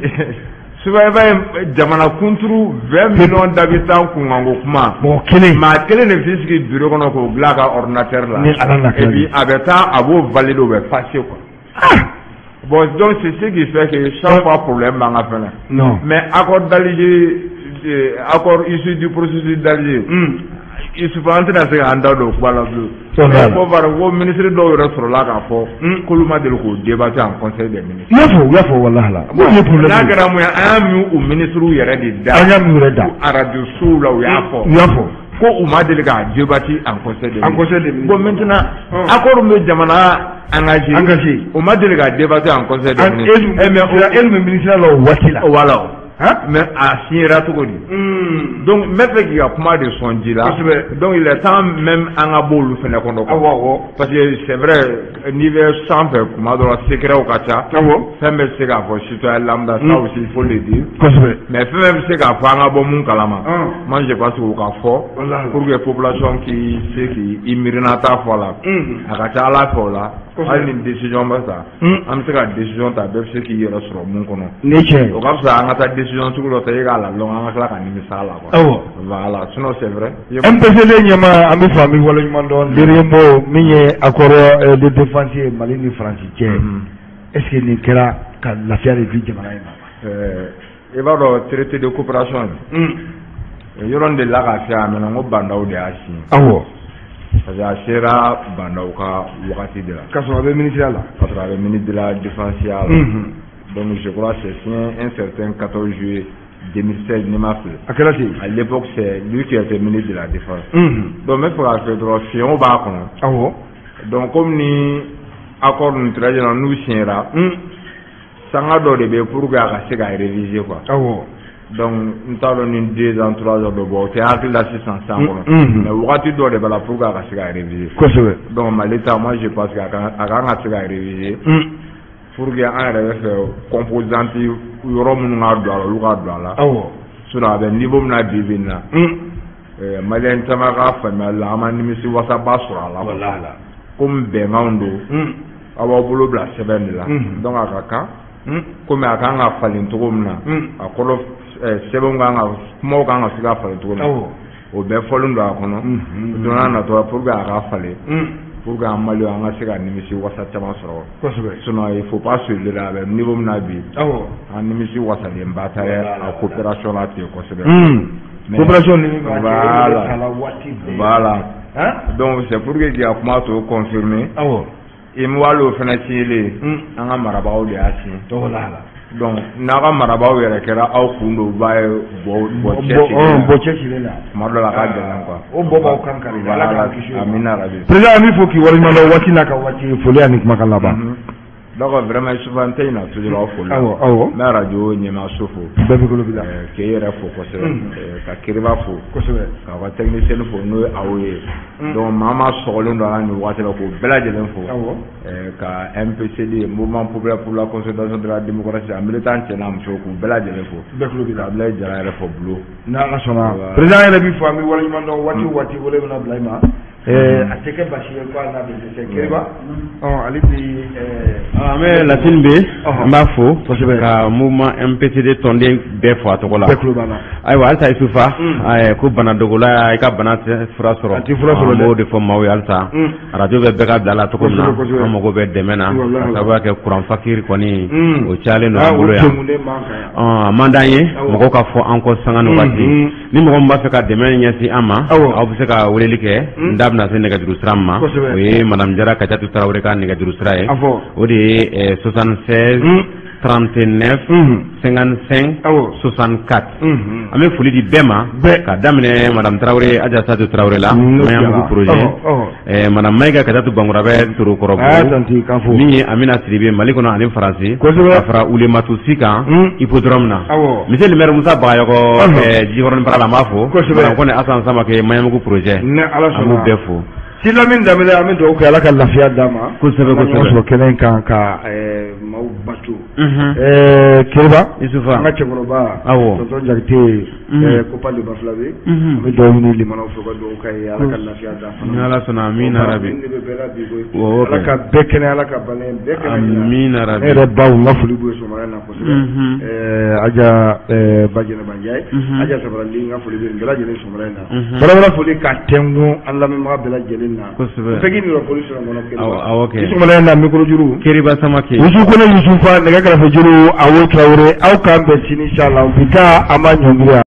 suba i b'a ye jamana kunturu vingt millions d'habitants kunkanko kuma mɔgɔ kelen maa kelen de bɛ sigi bureau kɔnɔ k'o dilan a ka ordinateur la et puis a bɛ taa a b'o valider o bɛ passer quoi bon donc c'est ce qui fait que chaque fois problème b'an ka fɛnɛ non mais accord d'Alger accord issu du processus d'Alger Isufa an tɛna se k'an da don o kuma la bilen ko bari ko ministre dɔw yɛrɛ sɔrɔla k'a fɔ k'olu ma deli k'o débattre en conseil des ministres. i y'a fɔ u y'a fɔ walahi la. n'a kɛra mun ye an y'a min u ministres yɛrɛ de da. an y'a min yɛrɛ da. radio sow la u y'a fɔ. u y'a fɔ. ko u ma deli k'a débattre en conseil des ministres. en conseil des ministres. bon maintenant accord bɛ jamana engagé. engagé. u ma deli k'a débattre en conseil des ministres. e mais e min ministre la o waati la. voilà. mais a signera cogo di donc n bɛ fɛ k'i ka kuma de sɔn ji la donc il est temps même an ka bɔ olu fɛnɛ kɔnɔ parce que c'est vrai n'i bɛ sanfɛ kuma dɔ la secrets ka ca fɛn bɛ se k'a fɔ citoyen lambda ça aussi il faut le dire mais fɛn bɛ se k'a fɔ an ka bɔ mun kalama moi je pense o ka fɔ pour que population qui se k'i miirinata fɔ la a ka ca ala fɛ o la hali ni décision bɛ ta an bɛ se ka décision ta bɛɛ bɛ se k'i yɛrɛ sɔrɔ mun kɔnɔ o ka fisa an ka taa décision sugu dɔ ta e k'a la dɔn an ka tila ka nimisa la quoi. awɔ voilà sinon c'est vrai. M P C D ɲɛmaa an bɛ fɔ an bɛ waleɲuman dɔn Deriembo min ye accord de défense ye Mali ni Faransi cɛ est ce que nin kɛra ka lafiya de di jamana in ma. i b'a dɔn traité de coopération in yɔrɔ de la ka se a mɛna n ko bandaw de y'a signé. awɔ. parce que a sera bandaw ka wagati de la. k'a sɔrɔ a bɛ ministère la. k'a sɔrɔ a bɛ ministre de la défense la. donc je crois que c'est signé un certain quatorze juillet deux mille seize ni ma filɛ. a kɛra ten. à l'époque c'est lui qui était ministre de la défense. donc n bɛ fɛ k'a fɛ dɔrɔn fiɲɛw b'a kɔnɔ. awɔ. donc comme ni accord ninnu tirage la n'u signera. sanga dɔ de bɛ pour que a ka se ka réviser quoi. awɔ. donc n t'a dɔn ni deux ans trois ans dɔ bɔ o tɛ hakili la sisan san kɔnɔ. mais wagati dɔ de b'a la pour que a ka se ka réviser. kosɛbɛ. donc Mali ta moi je pense que a kan a kan ka se ka réviser. pour que an yɛrɛ bɛ fɛ composante yɔrɔ minnu ka don a la olu ka don a la. awɔ. sinon a bɛ niveau min na bi bi in na. maliyɛn caman ka faamuyali la an ma nimisi wasaba sɔrɔ a la. walahi la. komi bɛnkanw don. a b'aw bolo bila sɛbɛn de la. donc a ka kan. komi a kan ka falen cogo min na. a kɔrɔ sɛbɛnw kan ka kumaw kan ka se ka falen cogo min na. o bɛɛ fɔlen don a kɔnɔ. don n'a natɔ la pour que a ka falen. pour que an Mali an ka se ka nimisi wasa caman sɔrɔ. kosɛbɛ. sinon il faut pas se leurrer a bɛ niveau min na bi. awɔ. an nimisi wasalen ba tɛ a coopération la ten kosɛbɛ. coopération ni voilà voilà. donc c'est pour que k'i ka kuma to confirmer. awɔ. i mu walo fana tiɲɛlen. an ka marabagaw de y'a tiɲɛ. tɔgɔ la la. donc n'a ka marabagaw yɛrɛ kɛra aw kun don u b'a ye bɔ bɔ cɛsiri bɔ cɛsiri la tuma dɔ la a ka gɛlɛn quoi. o bɔ b'aw kan kari. voilà amina rabi. président an b'i fɔ k'i waleɲuman dɔn waati n'a ka waati foli ani kumakan laban. donc vraiment souvent n tɛ ɲinɛ toujours aw foli la. awɔ awɔ. n bɛ radio ɲɛmaaso fo. bɛɛ bɛ kolo bi la. k'e yɛrɛ fo kosɛbɛ. ka Keriba fo. kosɛbɛ. k'a ka technicien fo n'o ye aw ye. donc maa maa sɔgɔlen don a la nin waati la k'o bɛɛ lajɛlen fo. awɔ. ka M P C D mouvement populaire pour la consolidation de la démocratie a militant cɛ n'a muso k'u bɛɛ lajɛlen fo. bɛɛ kulo bi la. Abdoulaye Jara yɛrɛ fɔ bulo. n'Ala sɔnna. président yɛrɛ b'i fɔ an bɛ waleɲuman dɔn waati o waati wele bɛna bila i ma. a tɛ kɛ basi ye ko a n'a bɛ dɛsɛ Keriba ale bi an bɛ Latine bɛ n b'a fo kosɛbɛ ka mouvement M P C D tɔnden bɛɛ fo a tɔgɔ la ayiwa halisa Isufa ko bana dogola i ka bana tɛ fura sɔrɔ an b'o de fɔ maaw ye halisa radio bɛ bɛɛ ka bila la cogo min na an mago bɛ dɛmɛ na ka sababuya kɛ courant facture kɔni o cayalen don an bolo yan a man d'an ye mɔgɔw ka fɔ an kɔ sanga ni waati ni mɔgɔ min b'a fɛ ka dɛmɛ ɲɛsin an ma aw bɛ se ka weleli kɛ n da bɛna se nɛgɛjuru sira ma o ye madame Jara Kajatu Tarawele ka nɛgɛjuru sira ye o de ye soixante-seize trente-neuf cinquante-cinq soixante-quatre an bɛ foli di bɛɛ ma ka daminɛ madame Tarawele Ajasatu Tarawele la Mayamugu projet madame Mayiga Kajatu Bankurabɛ Torokɔrɔbugu min ye Amina Sidibe Mali kɔnɔ ani Faransi ka fara Ulematu Si kan hippodrome na monsieur le maire Musa Bagayɔkɔ Jikɔrɔni Bara la an b'a fo madame Kɔnɛ Asan Samake Mayamugu projet an b'u bɛɛ fo si Lamine Danbele an bɛ dugawu kɛ Ala ka lafiya d'a ma kosɛbɛ kosɛbɛ sɔrɔ kɛnɛ in kan ka maaw bato Keriba Isufa an ka cɛkɔrɔba tonton Jakite Kopa de Bafulabe an bɛ dugawu ɲini limanaw fɛ ka dugawu k'a ye Ala ka lafiya d'a fana ni Ala sɔnna amina rabi Ala ka bɛɛ kɛnɛ Ala ka bana bɛɛ kɛnɛ amina rabi ne yɛrɛ baw n ka foli b'u ye sɔgɔmada in na kosɛbɛ Aja Bajeneba Ndiaye Aja Sabarali n ka foli bɛ nin bɛɛ lajɛlen sɔgɔmada in na balabala foli ka tɛngun an lamɛnbaga bɛɛ lajɛlen kosɛbɛ fɛn ni police la mɔnɔ kɛ awɔ kɛ sumala na micro juru Keriba Samake Yusu ko ne Yusufa nɛgɛ kɛrɛfɛ juru awo Traoré aw kan bɛn sini inshallah bi ta ama ɲɔngiriya